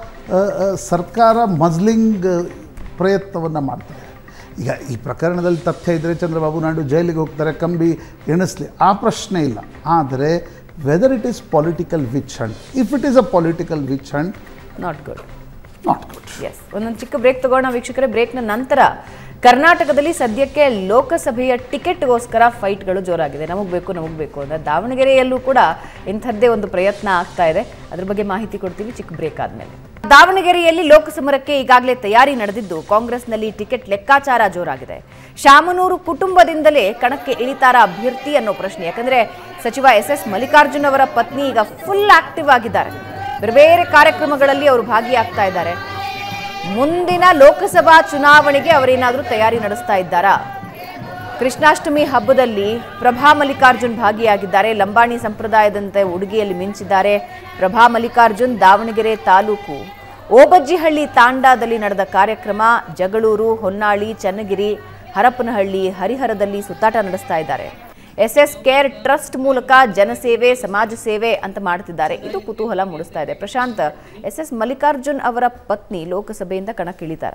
Speaker 3: ಸರ್ಕಾರ ಮಜ್ಲಿಂಗ್ ಪ್ರಯತ್ನವನ್ನು ಮಾಡ್ತಾರೆ. ಈಗ ಈ ಪ್ರಕರಣದಲ್ಲಿ ತಥ್ಯ ಇದ್ದರೆ ಚಂದ್ರಬಾಬು ನಾಯ್ಡು ಜೈಲಿಗೆ ಹೋಗ್ತಾರೆ, ಕಂಬಿ ಎಣಿಸ್ಲಿ, ಆ ಪ್ರಶ್ನೆ ಇಲ್ಲ. ಆದರೆ whether it is political witch hunt, if it is a political witch hunt,
Speaker 1: not good
Speaker 3: not good.
Speaker 1: Yes, ಒಂದೊಂದು ಚಿಕ್ಕ ಬ್ರೇಕ್ ತಗೋಣ ವೀಕ್ಷಕರೇ. ಬ್ರೇಕ್ನ ನಂತರ ಕರ್ನಾಟಕದಲ್ಲಿ ಸದ್ಯಕ್ಕೆ ಲೋಕಸಭೆಯ ಟಿಕೆಟ್ಗೋಸ್ಕರ ಫೈಟ್ಗಳು ಜೋರಾಗಿದೆ. ನಮಗೆ ಬೇಕು ನಮಗೆ ಬೇಕು ಅಂದರೆ ದಾವಣಗೆರೆಯಲ್ಲೂ ಕೂಡ ಇಂಥದ್ದೇ ಒಂದು ಪ್ರಯತ್ನ ಆಗ್ತಾ ಇದೆ. ಅದ್ರ ಬಗ್ಗೆ ಮಾಹಿತಿ ಕೊಡ್ತೀವಿ ಚಿಕ್ಕ ಬ್ರೇಕ್ ಆದಮೇಲೆ. ದಾವಣಗೆರೆಯಲ್ಲಿ ಲೋಕಸಮರಕ್ಕೆ ಈಗಾಗಲೇ ತಯಾರಿ ನಡೆದಿದ್ದು ಕಾಂಗ್ರೆಸ್ನಲ್ಲಿ ಟಿಕೆಟ್ ಲೆಕ್ಕಾಚಾರ ಜೋರಾಗಿದೆ. ಶಾಮನೂರು ಕುಟುಂಬದಿಂದಲೇ ಕಣಕ್ಕೆ ಇಳಿತಾರ ಅಭ್ಯರ್ಥಿ ಅನ್ನೋ ಪ್ರಶ್ನೆ. ಯಾಕಂದ್ರೆ ಸಚಿವ ಎಸ್ ಎಸ್ ಮಲ್ಲಿಕಾರ್ಜುನ್ ಅವರ ಪತ್ನಿ ಈಗ ಫುಲ್ ಆಕ್ಟಿವ್ ಆಗಿದ್ದಾರೆ, ಬೇರೆ ಬೇರೆ ಕಾರ್ಯಕ್ರಮಗಳಲ್ಲಿ ಅವರು ಭಾಗಿಯಾಗ್ತಾ ಇದ್ದಾರೆ. ಮುಂದಿನ ಲೋಕಸಭಾ ಚುನಾವಣೆಗೆ ಅವರೇನಾದರೂ ತಯಾರಿ ನಡೆಸ್ತಾ ಇದ್ದಾರಾ? ಕೃಷ್ಣಾಷ್ಟಮಿ ಹಬ್ಬದಲ್ಲಿ ಪ್ರಭಾ ಮಲ್ಲಿಕಾರ್ಜುನ್ ಭಾಗಿಯಾಗಿದ್ದಾರೆ. ಲಂಬಾಣಿ ಸಂಪ್ರದಾಯದಂತೆ ಉಡುಗೆಯಲ್ಲಿ ಮಿಂಚಿದ್ದಾರೆ ಪ್ರಭಾ ಮಲ್ಲಿಕಾರ್ಜುನ್. ದಾವಣಗೆರೆ ತಾಲೂಕು ಓಬಜ್ಜಿಹಳ್ಳಿ ತಾಂಡಾದಲ್ಲಿ ನಡೆದ ಕಾರ್ಯಕ್ರಮ. ಜಗಳೂರು, ಹೊನ್ನಾಳಿ, ಚನ್ನಗಿರಿ, ಹರಪನಹಳ್ಳಿ, ಹರಿಹರದಲ್ಲಿ ಸುತ್ತಾಟ ನಡೆಸ್ತಾ ಇದ್ದಾರೆ. ಎಸ್ ಎಸ್ ಕೇರ್ ಟ್ರಸ್ಟ್ ಮೂಲಕ ಜನಸೇವೆ, ಸಮಾಜ ಸೇವೆ ಅಂತ ಮಾಡ್ತಿದ್ದಾರೆ. ಇದು ಕುತೂಹಲ ಮೂಡಿಸ್ತಾ ಇದೆ. ಪ್ರಶಾಂತ್, ಎಸ್ ಎಸ್ ಮಲ್ಲಿಕಾರ್ಜುನ್ ಅವರ ಪತ್ನಿ ಲೋಕಸಭೆಯಿಂದ ಕಣಕ್ಕಿಳಿತಾರ?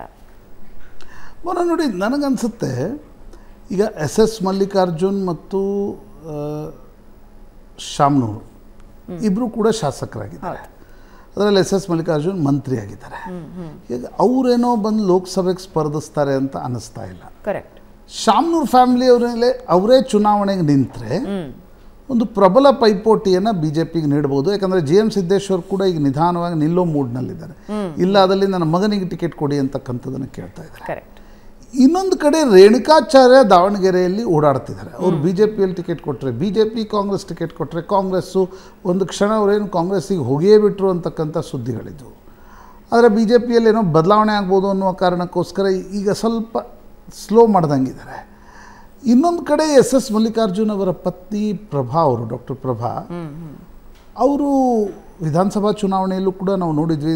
Speaker 3: ನೋಡಿ, ನನಗನ್ಸುತ್ತೆ ಈಗ ಎಸ್ ಎಸ್ ಮಲ್ಲಿಕಾರ್ಜುನ್ ಮತ್ತು ಶಾಮ್ನೂರು ಇಬ್ಬರು ಕೂಡ ಶಾಸಕರಾಗಿದ್ದಾರೆ. ಅದರಲ್ಲಿ ಎಸ್ ಎಸ್ ಮಲ್ಲಿಕಾರ್ಜುನ್ ಮಂತ್ರಿ ಆಗಿದ್ದಾರೆ. ಈಗ ಅವರೇನೋ ಬಂದು ಲೋಕಸಭೆಗೆ ಸ್ಪರ್ಧಿಸ್ತಾರೆ ಅಂತ ಅನ್ನಿಸ್ತಾ ಇಲ್ಲ.
Speaker 1: ಕರೆಕ್ಟ್.
Speaker 3: ಶಾಮ್ನೂರ್ ಫ್ಯಾಮಿಲಿ ಅವರೇ ಅವರೇ ಚುನಾವಣೆಗೆ ನಿಂತರೆ ಒಂದು ಪ್ರಬಲ ಪೈಪೋಟಿಯನ್ನು ಬಿ ಜೆ ಪಿಗೆ ನೀಡಬಹುದು. ಯಾಕಂದರೆ ಜಿ ಎಂ ಸಿದ್ದೇಶ್ವರ್ ಕೂಡ ಈಗ ನಿಧಾನವಾಗಿ ನಿಲ್ಲೋ ಮೂಡ್ನಲ್ಲಿದ್ದಾರೆ. ಇಲ್ಲ ಅದಲ್ಲಿ ನನ್ನ ಮಗನಿಗೆ ಟಿಕೆಟ್ ಕೊಡಿ ಅಂತಕ್ಕಂಥದ್ದನ್ನು ಕೇಳ್ತಾ ಇದ್ದಾರೆ. ಇನ್ನೊಂದು ಕಡೆ ರೇಣುಕಾಚಾರ್ಯ ದಾವಣಗೆರೆಯಲ್ಲಿ ಓಡಾಡ್ತಿದ್ದಾರೆ. ಅವರು ಬಿ ಜೆ ಪಿಯಲ್ಲಿ ಟಿಕೆಟ್ ಕೊಟ್ಟರೆ B J P, Congress ticket ಕೊಟ್ಟರೆ ಕಾಂಗ್ರೆಸ್ಸು, ಒಂದು ಕ್ಷಣ ಅವರೇನು ಕಾಂಗ್ರೆಸ್ಸಿಗೆ ಹೋಗಿಯೇ ಬಿಟ್ಟರು ಅಂತಕ್ಕಂಥ ಸುದ್ದಿಗಳಿದ್ದವು. ಆದರೆ ಬಿ ಜೆ ಪಿಯಲ್ಲಿ ಏನೋ ಬದಲಾವಣೆ ಆಗ್ಬೋದು ಅನ್ನುವ ಕಾರಣಕ್ಕೋಸ್ಕರ ಈಗ ಸ್ವಲ್ಪ ಸ್ಲೋ ಮಾಡ್ದಂಗಿದ್ದಾರೆ. ಇನ್ನೊಂದು ಕಡೆ ಎಸ್ ಎಸ್ ಮಲ್ಲಿಕಾರ್ಜುನ್ ಅವರ ಪತ್ನಿ ಪ್ರಭಾ ಅವರು, ಡಾಕ್ಟರ್ ಪ್ರಭಾ ಅವರು ವಿಧಾನಸಭಾ ಚುನಾವಣೆಯಲ್ಲೂ ಕೂಡ ನಾವು ನೋಡಿದ್ವಿ,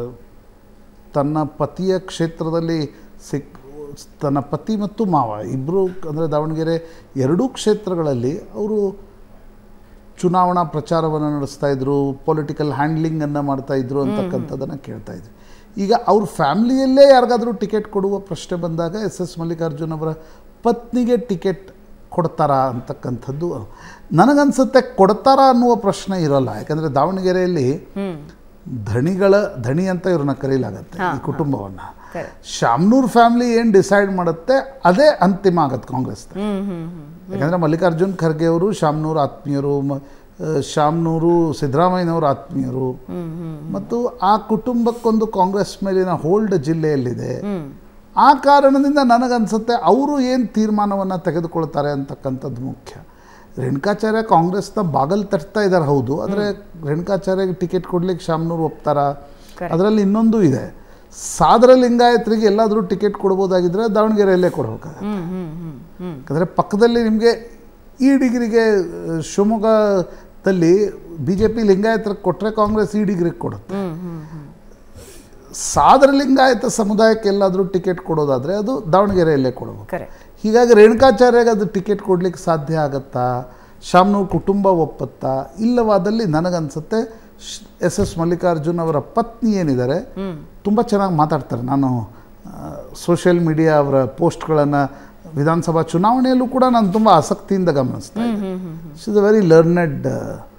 Speaker 3: ತನ್ನ ಪತಿಯ ಕ್ಷೇತ್ರದಲ್ಲಿ ಸಿಕ್ ತನ್ನ ಪತಿ ಮತ್ತು ಮಾವ ಇಬ್ಬರು ಅಂದರೆ ದಾವಣಗೆರೆ ಎರಡೂ ಕ್ಷೇತ್ರಗಳಲ್ಲಿ ಅವರು ಚುನಾವಣಾ ಪ್ರಚಾರವನ್ನು ನಡೆಸ್ತಾಯಿದ್ರು, ಪೊಲಿಟಿಕಲ್ ಹ್ಯಾಂಡ್ಲಿಂಗನ್ನು ಮಾಡ್ತಾಯಿದ್ರು ಅಂತಕ್ಕಂಥದ್ದನ್ನು ಕೇಳ್ತಾಯಿದ್ವಿ. ಈಗ ಅವ್ರ ಫ್ಯಾಮಿಲಿಯಲ್ಲೇ ಯಾರಿಗಾದರೂ ಟಿಕೆಟ್ ಕೊಡುವ ಪ್ರಶ್ನೆ ಬಂದಾಗ ಎಸ್ ಎಸ್ ಮಲ್ಲಿಕಾರ್ಜುನ್ ಅವರ ಪತ್ನಿಗೆ ಟಿಕೆಟ್ ಕೊಡ್ತಾರಾ ಅಂತಕ್ಕಂಥದ್ದು ನನಗನ್ಸುತ್ತೆ ಕೊಡ್ತಾರಾ ಅನ್ನುವ ಪ್ರಶ್ನೆ ಇರೋಲ್ಲ. ಯಾಕಂದರೆ ದಾವಣಗೆರೆಯಲ್ಲಿ ಧಣಿಗಳ ಧಣಿ ಅಂತ ಇವ್ರನ್ನ ಕರೀಲಾಗತ್ತೆ ಈ ಕುಟುಂಬವನ್ನು. ಶಾಮ್ನೂರ್ ಫ್ಯಾಮಿಲಿ ಏನು ಡಿಸೈಡ್ ಮಾಡುತ್ತೆ ಅದೇ ಅಂತಿಮ ಆಗತ್ತೆ ಕಾಂಗ್ರೆಸ್. ಯಾಕಂದರೆ ಮಲ್ಲಿಕಾರ್ಜುನ್ ಖರ್ಗೆ ಅವರು ಶಾಮ್ನೂರು ಆತ್ಮೀಯರು, ಶಾಮ್ನೂರು ಸಿದ್ದರಾಮಯ್ಯನವರು ಆತ್ಮೀಯರು, ಮತ್ತು ಆ ಕುಟುಂಬಕ್ಕೊಂದು ಕಾಂಗ್ರೆಸ್ ಮೇಲಿನ ಹೋಲ್ಡ್ ಜಿಲ್ಲೆಯಲ್ಲಿದೆ. ಆ ಕಾರಣದಿಂದ ನನಗನ್ಸುತ್ತೆ ಅವರು ಏನು ತೀರ್ಮಾನವನ್ನು ತೆಗೆದುಕೊಳ್ತಾರೆ ಅಂತಕ್ಕಂಥದ್ದು ಮುಖ್ಯ. ರೇಣುಕಾಚಾರ್ಯ ಕಾಂಗ್ರೆಸ್ನ ಬಾಗಲ್ ತಟ್ತಾ ಇದ್ದಾರೆ ಹೌದು, ಆದರೆ ರೇಣುಕಾಚಾರ್ಯಗೆ ಟಿಕೆಟ್ ಕೊಡ್ಲಿಕ್ಕೆ ಶಾಮ್ನೂರು ಒಪ್ತಾರ? ಅದರಲ್ಲಿ ಇನ್ನೊಂದು ಇದೆ, ಸಾದರ ಲಿಂಗಾಯತರಿಗೆ ಎಲ್ಲಾದರೂ ಟಿಕೆಟ್ ಕೊಡ್ಬೋದಾಗಿದ್ದರೆ ದಾವಣಗೆರೆಯಲ್ಲೇ ಕೊಡಬೇಕಾಗತ್ತೆ. ಯಾಕಂದರೆ ಪಕ್ಕದಲ್ಲಿ ನಿಮಗೆ ಈ ಡಿಗ್ರಿಗೆ ಶಿವಮೊಗ್ಗದಲ್ಲಿ ಬಿ ಜೆ ಪಿ ಲಿಂಗಾಯತರಿಗೆ ಕೊಟ್ಟರೆ ಕಾಂಗ್ರೆಸ್ ಈ ಡಿಗ್ರಿಗೆ ಕೊಡುತ್ತೆ. ಸಾದರ ಲಿಂಗಾಯತ ಸಮುದಾಯಕ್ಕೆ ಎಲ್ಲಾದರೂ ಟಿಕೆಟ್ ಕೊಡೋದಾದರೆ ಅದು ದಾವಣಗೆರೆಯಲ್ಲೇ ಕೊಡಬೇಕು. ಹೀಗಾಗಿ ರೇಣುಕಾಚಾರ್ಯಗೆ ಅದು ಟಿಕೆಟ್ ಕೊಡಲಿಕ್ಕೆ ಸಾಧ್ಯ ಆಗತ್ತಾ? ಶಾಮ್ನೂರ್ ಕುಟುಂಬ ಒಪ್ಪತ್ತಾ? ಇಲ್ಲವಾದಲ್ಲಿ ನನಗನ್ಸುತ್ತೆ ಎಸ್ ಎಸ್ ಮಲ್ಲಿಕಾರ್ಜುನ್ ಅವರ ಪತ್ನಿ ಏನಿದ್ದಾರೆ ತುಂಬ ಚೆನ್ನಾಗಿ ಮಾತಾಡ್ತಾರೆ. ನಾನು ಸೋಷಿಯಲ್ ಮೀಡಿಯಾ ಅವರ ಪೋಸ್ಟ್ಗಳನ್ನು ವಿಧಾನಸಭಾ ಚುನಾವಣೆಯಲ್ಲೂ ಕೂಡ ನಾನು ತುಂಬ ಆಸಕ್ತಿಯಿಂದ ಗಮನಿಸ್ತಾ ಇದ್ದೆ. She is a very learned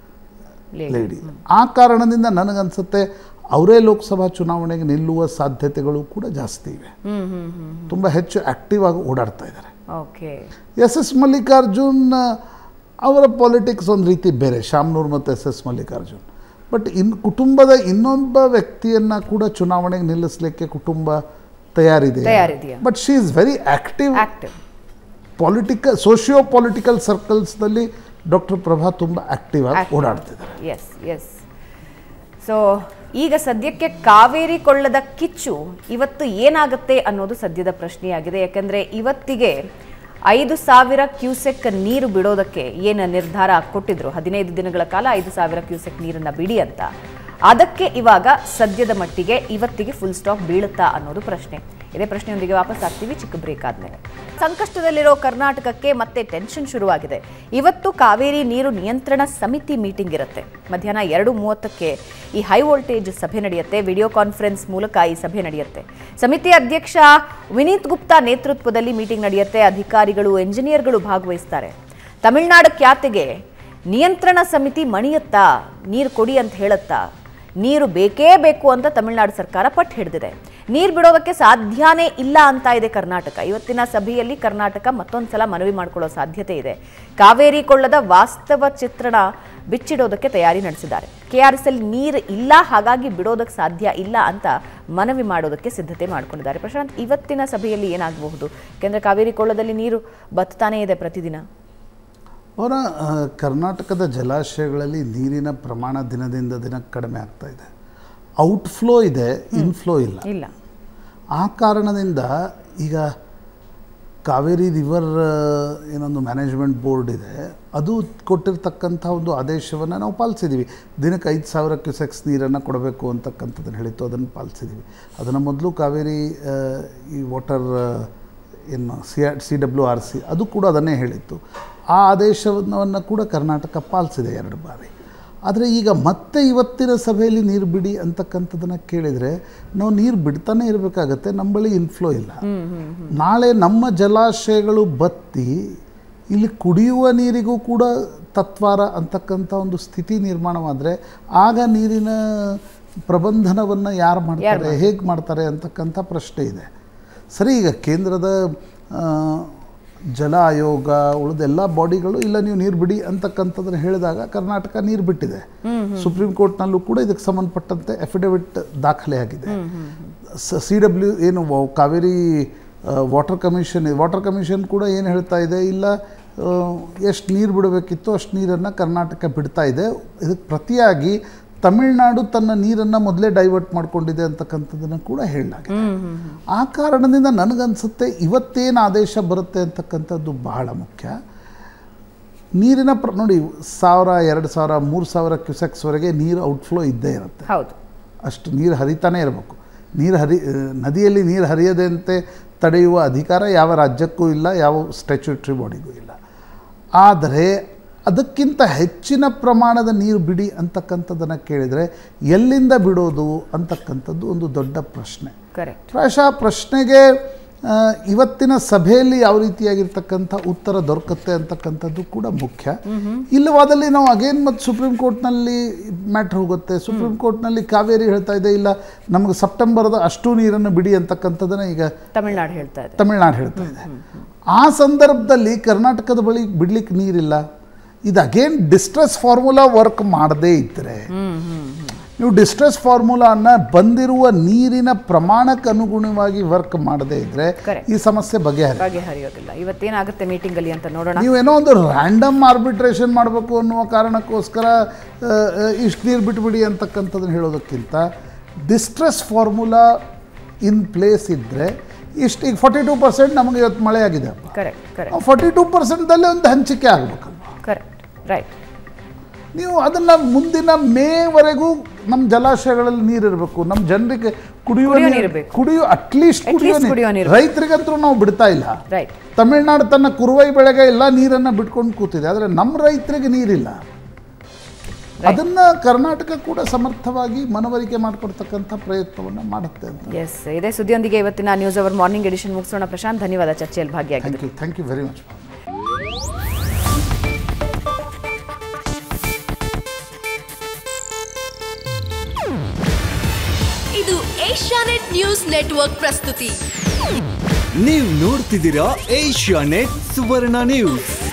Speaker 3: lady. ಆ ಕಾರಣದಿಂದ ನನಗನ್ಸುತ್ತೆ ಅವರೇ ಲೋಕಸಭಾ ಚುನಾವಣೆಗೆ ನಿಲ್ಲುವ ಸಾಧ್ಯತೆಗಳು ಕೂಡ ಜಾಸ್ತಿ ಇವೆ. ತುಂಬ ಹೆಚ್ಚು ಆ್ಯಕ್ಟಿವ್ ಆಗಿ ಓಡಾಡ್ತಾ ಇದ್ದಾರೆ. ಎಸ್ ಎಸ್ ಮಲ್ಲಿಕಾರ್ಜುನ್ ಅವರ ಪಾಲಿಟಿಕ್ಸ್ ಒಂದು ರೀತಿ ಬೇರೆ, ಶಾಮ್ನೂರ್ ಮತ್ತು S S Mallikarjun. But in ಕುಟುಂಬದ ಇನ್ನೊಬ್ಬ ವ್ಯಕ್ತಿಯನ್ನು ಕೂಡ ಚುನಾವಣೆಗೆ ನಿಲ್ಲಿಸಲಿಕ್ಕೆ ಕುಟುಂಬ ತಯಾರಿದೆ. But she is very active. Political socio political ಸರ್ಕಲ್ಸ್ನಲ್ಲಿ ಡಾಕ್ಟರ್ ಪ್ರಭಾ ತುಂಬ ಆ್ಯಕ್ಟಿವ್ ಆಗಿ ಓಡಾಡ್ತಿದ್ದಾರೆ.
Speaker 1: ಎಸ್ ಎಸ್ ಸೊ ಈಗ ಸದ್ಯಕ್ಕೆ ಕಾವೇರಿ ಕೊಳ್ಳದ ಕಿಚ್ಚು ಇವತ್ತು ಏನಾಗುತ್ತೆ ಅನ್ನೋದು ಸದ್ಯದ ಪ್ರಶ್ನೆಯಾಗಿದೆ. ಯಾಕಂದರೆ ಇವತ್ತಿಗೆ ಐದು ಸಾವಿರ ಕ್ಯೂಸೆಕ್ ನೀರು ಬಿಡೋದಕ್ಕೆ ಏನು ನಿರ್ಧಾರ ಕೊಟ್ಟಿದ್ರು, ಹದಿನೈದು ದಿನಗಳ ಕಾಲ ಐದು ಸಾವಿರ ಕ್ಯೂಸೆಕ್ ನೀರನ್ನು ಬಿಡಿ ಅಂತ, ಅದಕ್ಕೆ ಇವಾಗ ಸದ್ಯದ ಮಟ್ಟಿಗೆ ಇವತ್ತಿಗೆ ಫುಲ್ ಸ್ಟಾಪ್ ಬೀಳುತ್ತಾ ಅನ್ನೋದು ಪ್ರಶ್ನೆ. ಇದೇ ಪ್ರಶ್ನೆಯೊಂದಿಗೆ ವಾಪಸ್ ಆಗ್ತೀವಿ ಚಿಕ್ಕ ಬ್ರೇಕ್ ಆದಮೇಲೆ. ಸಂಕಷ್ಟದಲ್ಲಿರೋ ಕರ್ನಾಟಕಕ್ಕೆ ಮತ್ತೆ ಟೆನ್ಷನ್ ಶುರುವಾಗಿದೆ. ಇವತ್ತು ಕಾವೇರಿ ನೀರು ನಿಯಂತ್ರಣ ಸಮಿತಿ ಮೀಟಿಂಗ್ ಇರುತ್ತೆ. ಮಧ್ಯಾಹ್ನ ಎರಡು ಮೂವತ್ತಕ್ಕೆ ಈ ಹೈ ವೋಲ್ಟೇಜ್ ಸಭೆ ನಡೆಯುತ್ತೆ. ವಿಡಿಯೋ ಕಾನ್ಫರೆನ್ಸ್ ಮೂಲಕ ಈ ಸಭೆ ನಡೆಯುತ್ತೆ. ಸಮಿತಿ ಅಧ್ಯಕ್ಷ ವಿನೀತ್ ಗುಪ್ತಾ ನೇತೃತ್ವದಲ್ಲಿ ಮೀಟಿಂಗ್ ನಡೆಯುತ್ತೆ. ಅಧಿಕಾರಿಗಳು, ಎಂಜಿನಿಯರ್ಗಳು ಭಾಗವಹಿಸ್ತಾರೆ. ತಮಿಳುನಾಡು ಖ್ಯಾತಿಗೆ ನಿಯಂತ್ರಣ ಸಮಿತಿ ಮಣಿಯತ್ತಾ, ನೀರು ಕೊಡಿ ಅಂತ ಹೇಳುತ್ತಾ, ನೀರು ಬೇಕೇ ಬೇಕು ಅಂತ ತಮಿಳುನಾಡು ಸರ್ಕಾರ ಪಟ್ಟು ಹಿಡಿದಿದೆ. ನೀರು ಬಿಡೋದಕ್ಕೆ ಸಾಧ್ಯನೇ ಇಲ್ಲ ಅಂತ ಇದೆ ಕರ್ನಾಟಕ. ಇವತ್ತಿನ ಸಭೆಯಲ್ಲಿ ಕರ್ನಾಟಕ ಮತ್ತೊಂದು ಸಲ ಮನವಿ ಮಾಡಿಕೊಳ್ಳೋ ಸಾಧ್ಯತೆ ಇದೆ. ಕಾವೇರಿ ಕೊಳ್ಳದ ವಾಸ್ತವ ಚಿತ್ರಣ ಬಿಚ್ಚಿಡೋದಕ್ಕೆ ತಯಾರಿ ನಡೆಸಿದ್ದಾರೆ. ಕೆಆರ್ಎಸ್ ಅಲ್ಲಿ ನೀರು ಇಲ್ಲ, ಹಾಗಾಗಿ ಬಿಡೋದಕ್ಕೆ ಸಾಧ್ಯ ಇಲ್ಲ ಅಂತ ಮನವಿ ಮಾಡೋದಕ್ಕೆ ಸಿದ್ಧತೆ ಮಾಡ್ಕೊಂಡಿದ್ದಾರೆ. ಪ್ರಶಾಂತ್, ಇವತ್ತಿನ ಸಭೆಯಲ್ಲಿ ಏನಾಗಬಹುದು? ಯಾಕೆಂದರೆ ಕಾವೇರಿ ಕೊಳ್ಳದಲ್ಲಿ ನೀರು ಬತ್ತಾನೇ ಇದೆ ಪ್ರತಿದಿನ.
Speaker 3: ಅವರ ಕರ್ನಾಟಕದ ಜಲಾಶಯಗಳಲ್ಲಿ ನೀರಿನ ಪ್ರಮಾಣ ದಿನದಿಂದ ದಿನಕ್ಕೆ ಕಡಿಮೆ ಆಗ್ತಾ ಇದೆ. ಔಟ್ಫ್ಲೋ ಇದೆ, ಇನ್ಫ್ಲೋ ಇಲ್ಲ
Speaker 1: ಇಲ್ಲ
Speaker 3: ಆ ಕಾರಣದಿಂದ ಈಗ ಕಾವೇರಿ ರಿವರ್ ಏನೊಂದು ಮ್ಯಾನೇಜ್ಮೆಂಟ್ ಬೋರ್ಡ್ ಇದೆ, ಅದು ಕೊಟ್ಟಿರ್ತಕ್ಕಂಥ ಒಂದು ಆದೇಶವನ್ನು ನಾವು ಪಾಲಿಸಿದ್ದೀವಿ. ದಿನಕ್ಕೆ ಐದು ಸಾವಿರ ಕ್ಯೂಸೆಕ್ಸ್ ನೀರನ್ನು ಕೊಡಬೇಕು ಅಂತಕ್ಕಂಥದ್ದನ್ನು ಹೇಳಿತ್ತು, ಅದನ್ನು ಪಾಲಿಸಿದ್ದೀವಿ. ಅದನ್ನು ಮೊದಲು ಕಾವೇರಿ ಈ ವಾಟರ್ ಏನು C R C W R C ಅದು ಕೂಡ ಅದನ್ನೇ ಹೇಳಿತ್ತು. ಆ ಆದೇಶವನ್ನು ಕೂಡ ಕರ್ನಾಟಕ ಪಾಲಿಸಿದೆ ಎರಡು ಬಾರಿ. ಆದರೆ ಈಗ ಮತ್ತೆ ಇವತ್ತಿನ ಸಭೆಯಲ್ಲಿ ನೀರು ಬಿಡಿ ಅಂತಕ್ಕಂಥದ್ದನ್ನು ಕೇಳಿದರೆ ನಾವು ನೀರು ಬಿಡ್ತಾನೆ ಇರಬೇಕಾಗತ್ತೆ. ನಮ್ಮ ಬಳಿ ಇನ್ಫ್ಲೋ ಇಲ್ಲ. ನಾಳೆ ನಮ್ಮ ಜಲಾಶಯಗಳು ಬತ್ತಿ ಇಲ್ಲಿ ಕುಡಿಯುವ ನೀರಿಗೂ ಕೂಡ ತತ್ವಾರ ಅಂತಕ್ಕಂಥ ಒಂದು ಸ್ಥಿತಿ ನಿರ್ಮಾಣವಾದರೆ ಆಗ ನೀರಿನ ಪ್ರಬಂಧನವನ್ನು ಯಾರು ಮಾಡ್ತಾರೆ, ಹೇಗೆ ಮಾಡ್ತಾರೆ ಅಂತಕ್ಕಂಥ ಪ್ರಶ್ನೆ ಇದೆ. ಸರಿ, ಈಗ ಕೇಂದ್ರದ ಜಲ ಆಯೋಗ ಉಳಿದೆಲ್ಲ ಬಾಡಿಗಳು ಇಲ್ಲ ನೀವು ನೀರು ಬಿಡಿ ಅಂತಕ್ಕಂಥದ್ದನ್ನು ಹೇಳಿದಾಗ ಕರ್ನಾಟಕ ನೀರು ಬಿಟ್ಟಿದೆ. ಸುಪ್ರೀಂ ಕೋರ್ಟ್ನಲ್ಲೂ ಕೂಡ ಇದಕ್ಕೆ ಸಂಬಂಧಪಟ್ಟಂತೆ ಅಫಿಡವಿಟ್ ದಾಖಲೆ ಆಗಿದೆ. ಸಿ ಡಬ್ಲ್ಯೂ ಏನು Kaveri water commission water commission ಕೂಡ ಏನು ಹೇಳ್ತಾ ಇದೆ, ಇಲ್ಲ ಎಷ್ಟು ನೀರು ಬಿಡಬೇಕಿತ್ತು ಅಷ್ಟು ನೀರನ್ನು ಕರ್ನಾಟಕ ಬಿಡ್ತಾ ಇದೆ. ಇದಕ್ಕೆ ಪ್ರತಿಯಾಗಿ ತಮಿಳುನಾಡು ತನ್ನ ನೀರನ್ನು ಮೊದಲೇ ಡೈವರ್ಟ್ ಮಾಡಿಕೊಂಡಿದೆ ಅಂತಕ್ಕಂಥದ್ದನ್ನು ಕೂಡ ಹೇಳಲಾಗಿದೆ. ಆ ಕಾರಣದಿಂದ ನನಗನ್ಸುತ್ತೆ ಇವತ್ತೇನು ಆದೇಶ ಬರುತ್ತೆ ಅಂತಕ್ಕಂಥದ್ದು ಬಹಳ ಮುಖ್ಯ. ನೀರಿನ ಪ್ರ ನೋಡಿ ಸಾವಿರ ಎರಡು ಸಾವಿರ ಮೂರು ಸಾವಿರ ಕ್ಯೂಸೆಕ್ಸ್ವರೆಗೆ ನೀರು ಔಟ್ಫ್ಲೋ ಇದ್ದೇ ಇರುತ್ತೆ.
Speaker 1: ಹೌದು,
Speaker 3: ಅಷ್ಟು ನೀರು ಹರಿತಾನೇ ಇರಬೇಕು. ನೀರು ಹರಿ ನದಿಯಲ್ಲಿ ನೀರು ಹರಿಯದಂತೆ ತಡೆಯುವ ಅಧಿಕಾರ ಯಾವ ರಾಜ್ಯಕ್ಕೂ ಇಲ್ಲ, ಯಾವ ಸ್ಟ್ಯಾಚ್ಯೂಟರಿ ಬಾಡಿಗೂ ಇಲ್ಲ. ಆದರೆ ಅದಕ್ಕಿಂತ ಹೆಚ್ಚಿನ ಪ್ರಮಾಣದ ನೀರು ಬಿಡಿ ಅಂತಕ್ಕಂಥದ್ದನ್ನು ಕೇಳಿದರೆ ಎಲ್ಲಿಂದ ಬಿಡೋದು ಅಂತಕ್ಕಂಥದ್ದು ಒಂದು ದೊಡ್ಡ ಪ್ರಶ್ನೆ. ಪ್ರಾಯಶಃ ಪ್ರಶ್ನೆಗೆ ಇವತ್ತಿನ ಸಭೆಯಲ್ಲಿ ಯಾವ ರೀತಿಯಾಗಿರ್ತಕ್ಕಂಥ ಉತ್ತರ ದೊರಕುತ್ತೆ ಅಂತಕ್ಕಂಥದ್ದು ಕೂಡ ಮುಖ್ಯ. ಇಲ್ಲವಾದಲ್ಲಿ ನಾವು ಅಗೇನ್ ಮತ್ತು ಸುಪ್ರೀಂ ಕೋರ್ಟ್ನಲ್ಲಿ ಮ್ಯಾಟ್ರ್ ಹೋಗುತ್ತೆ. ಸುಪ್ರೀಂ ಕೋರ್ಟ್ನಲ್ಲಿ ಕಾವೇರಿ ಹೇಳ್ತಾ ಇದೆ ಇಲ್ಲ ನಮಗೆ ಸೆಪ್ಟೆಂಬರ್ದ ಅಷ್ಟು ನೀರನ್ನು ಬಿಡಿ ಅಂತಕ್ಕಂಥದ್ದನ್ನು ಈಗ
Speaker 1: ತಮಿಳ್ನಾಡು ಹೇಳ್ತಾ ಇದೆ
Speaker 3: ತಮಿಳ್ನಾಡು ಹೇಳ್ತಾ ಇದೆ ಆ ಸಂದರ್ಭದಲ್ಲಿ ಕರ್ನಾಟಕದ ಬಳಿ ಬಿಡ್ಲಿಕ್ಕೆ ನೀರಿಲ್ಲ. ಇದು ಅಗೇನ್ ಡಿಸ್ಟ್ರೆಸ್ ಫಾರ್ಮುಲಾ ವರ್ಕ್ ಮಾಡದೇ ಇದ್ದರೆ, ನೀವು ಡಿಸ್ಟ್ರೆಸ್ ಫಾರ್ಮುಲಾನ ಬಂದಿರುವ ನೀರಿನ ಪ್ರಮಾಣಕ್ಕೆ ಅನುಗುಣವಾಗಿ ವರ್ಕ್ ಮಾಡದೇ ಇದ್ರೆ ಈ ಸಮಸ್ಯೆ ಬಗೆಹರಿ
Speaker 1: ಬಗೆಹರಿಯೋದಿಲ್ಲ. ಇವತ್ತೇನಾಗುತ್ತೆ ಮೀಟಿಂಗ್ ಅಲ್ಲಿ ಅಂತ ನೋಡೋಣ.
Speaker 3: ನೀವೇನೋ ಒಂದು ರ್ಯಾಂಡಮ್ ಆರ್ಬಿಟ್ರೇಷನ್ ಮಾಡಬೇಕು ಅನ್ನುವ ಕಾರಣಕ್ಕೋಸ್ಕರ ಇಷ್ಟು ನೀರು ಬಿಟ್ಬಿಡಿ ಅಂತಕ್ಕಂಥದ್ದನ್ನು ಹೇಳೋದಕ್ಕಿಂತ ಡಿಸ್ಟ್ರೆಸ್ ಫಾರ್ಮುಲಾ ಇನ್ ಪ್ಲೇಸ್ ಇದ್ದರೆ ಇಷ್ಟು ಈಗ ಫಾರ್ಟಿ ಟೂ ಪರ್ಸೆಂಟ್ ನಮಗೆ ಇವತ್ತು ಮಳೆ ಆಗಿದೆ. ಫಾರ್ಟಿ ಟೂ ಪರ್ಸೆಂಟ್ದಲ್ಲೇ ಒಂದು ಹಂಚಿಕೆ ಆಗಬೇಕಲ್ವ.
Speaker 1: Correct, right.
Speaker 3: ನೀವು ಅದನ್ನು ಮುಂದಿನ ಮೇವರೆಗೂ ನಮ್ಮ ಜಲಾಶಯಗಳಲ್ಲಿ ನೀರಿರಬೇಕು, ನಮ್ಮ ಜನರಿಗೆ ಕುಡಿಯುವ ನೀರು ಕುಡಿಯೋ ಅಟ್ಲೀಸ್ಟ್ ಕುಡಿಯೋ ನೀರು. ರೈತರಿಗಂತೂ ನಾವು ಬಿಡ್ತಾ ಇಲ್ಲ. ತಮಿಳ್ನಾಡು ತನ್ನ ಕುರುವೈ ಬೆಳೆಗೆ ಎಲ್ಲ ನೀರನ್ನು ಬಿಟ್ಕೊಂಡು ಕೂತಿದೆ, ಆದರೆ ನಮ್ಮ ರೈತರಿಗೆ ನೀರಿಲ್ಲ. ಅದನ್ನು ಕರ್ನಾಟಕ ಕೂಡ ಸಮರ್ಥವಾಗಿ ಮನವರಿಕೆ ಮಾಡಿಕೊಡ್ತಕ್ಕಂಥ ಪ್ರಯತ್ನವನ್ನು ಮಾಡುತ್ತೆ ಅಂತ.
Speaker 1: ಎಸ್, ಇದೇ ಸುದ್ದಿಯೊಂದಿಗೆ ಇವತ್ತಿನ ನ್ಯೂಸ್ ಅವರ್ ಮಾರ್ನಿಂಗ್ ಎಡಿಷನ್ ಮುಗಿಸೋಣ. ಪ್ರಶಾಂತ್, ಧನ್ಯವಾದ ಚರ್ಚೆಯಲ್ಲಿ ಭಾಗಿಯಾಗಿದ್ದು.
Speaker 3: Thank you very much.
Speaker 9: ಇದು ಏಷ್ಯಾನೆಟ್ ನ್ಯೂಸ್ ನೆಟ್ವರ್ಕ್ ಪ್ರಸ್ತುತಿ.
Speaker 10: ನೀವು ನೋಡ್ತಿದ್ದೀರಾ ಏಷ್ಯಾನೆಟ್ ಸುವರ್ಣ ನ್ಯೂಸ್.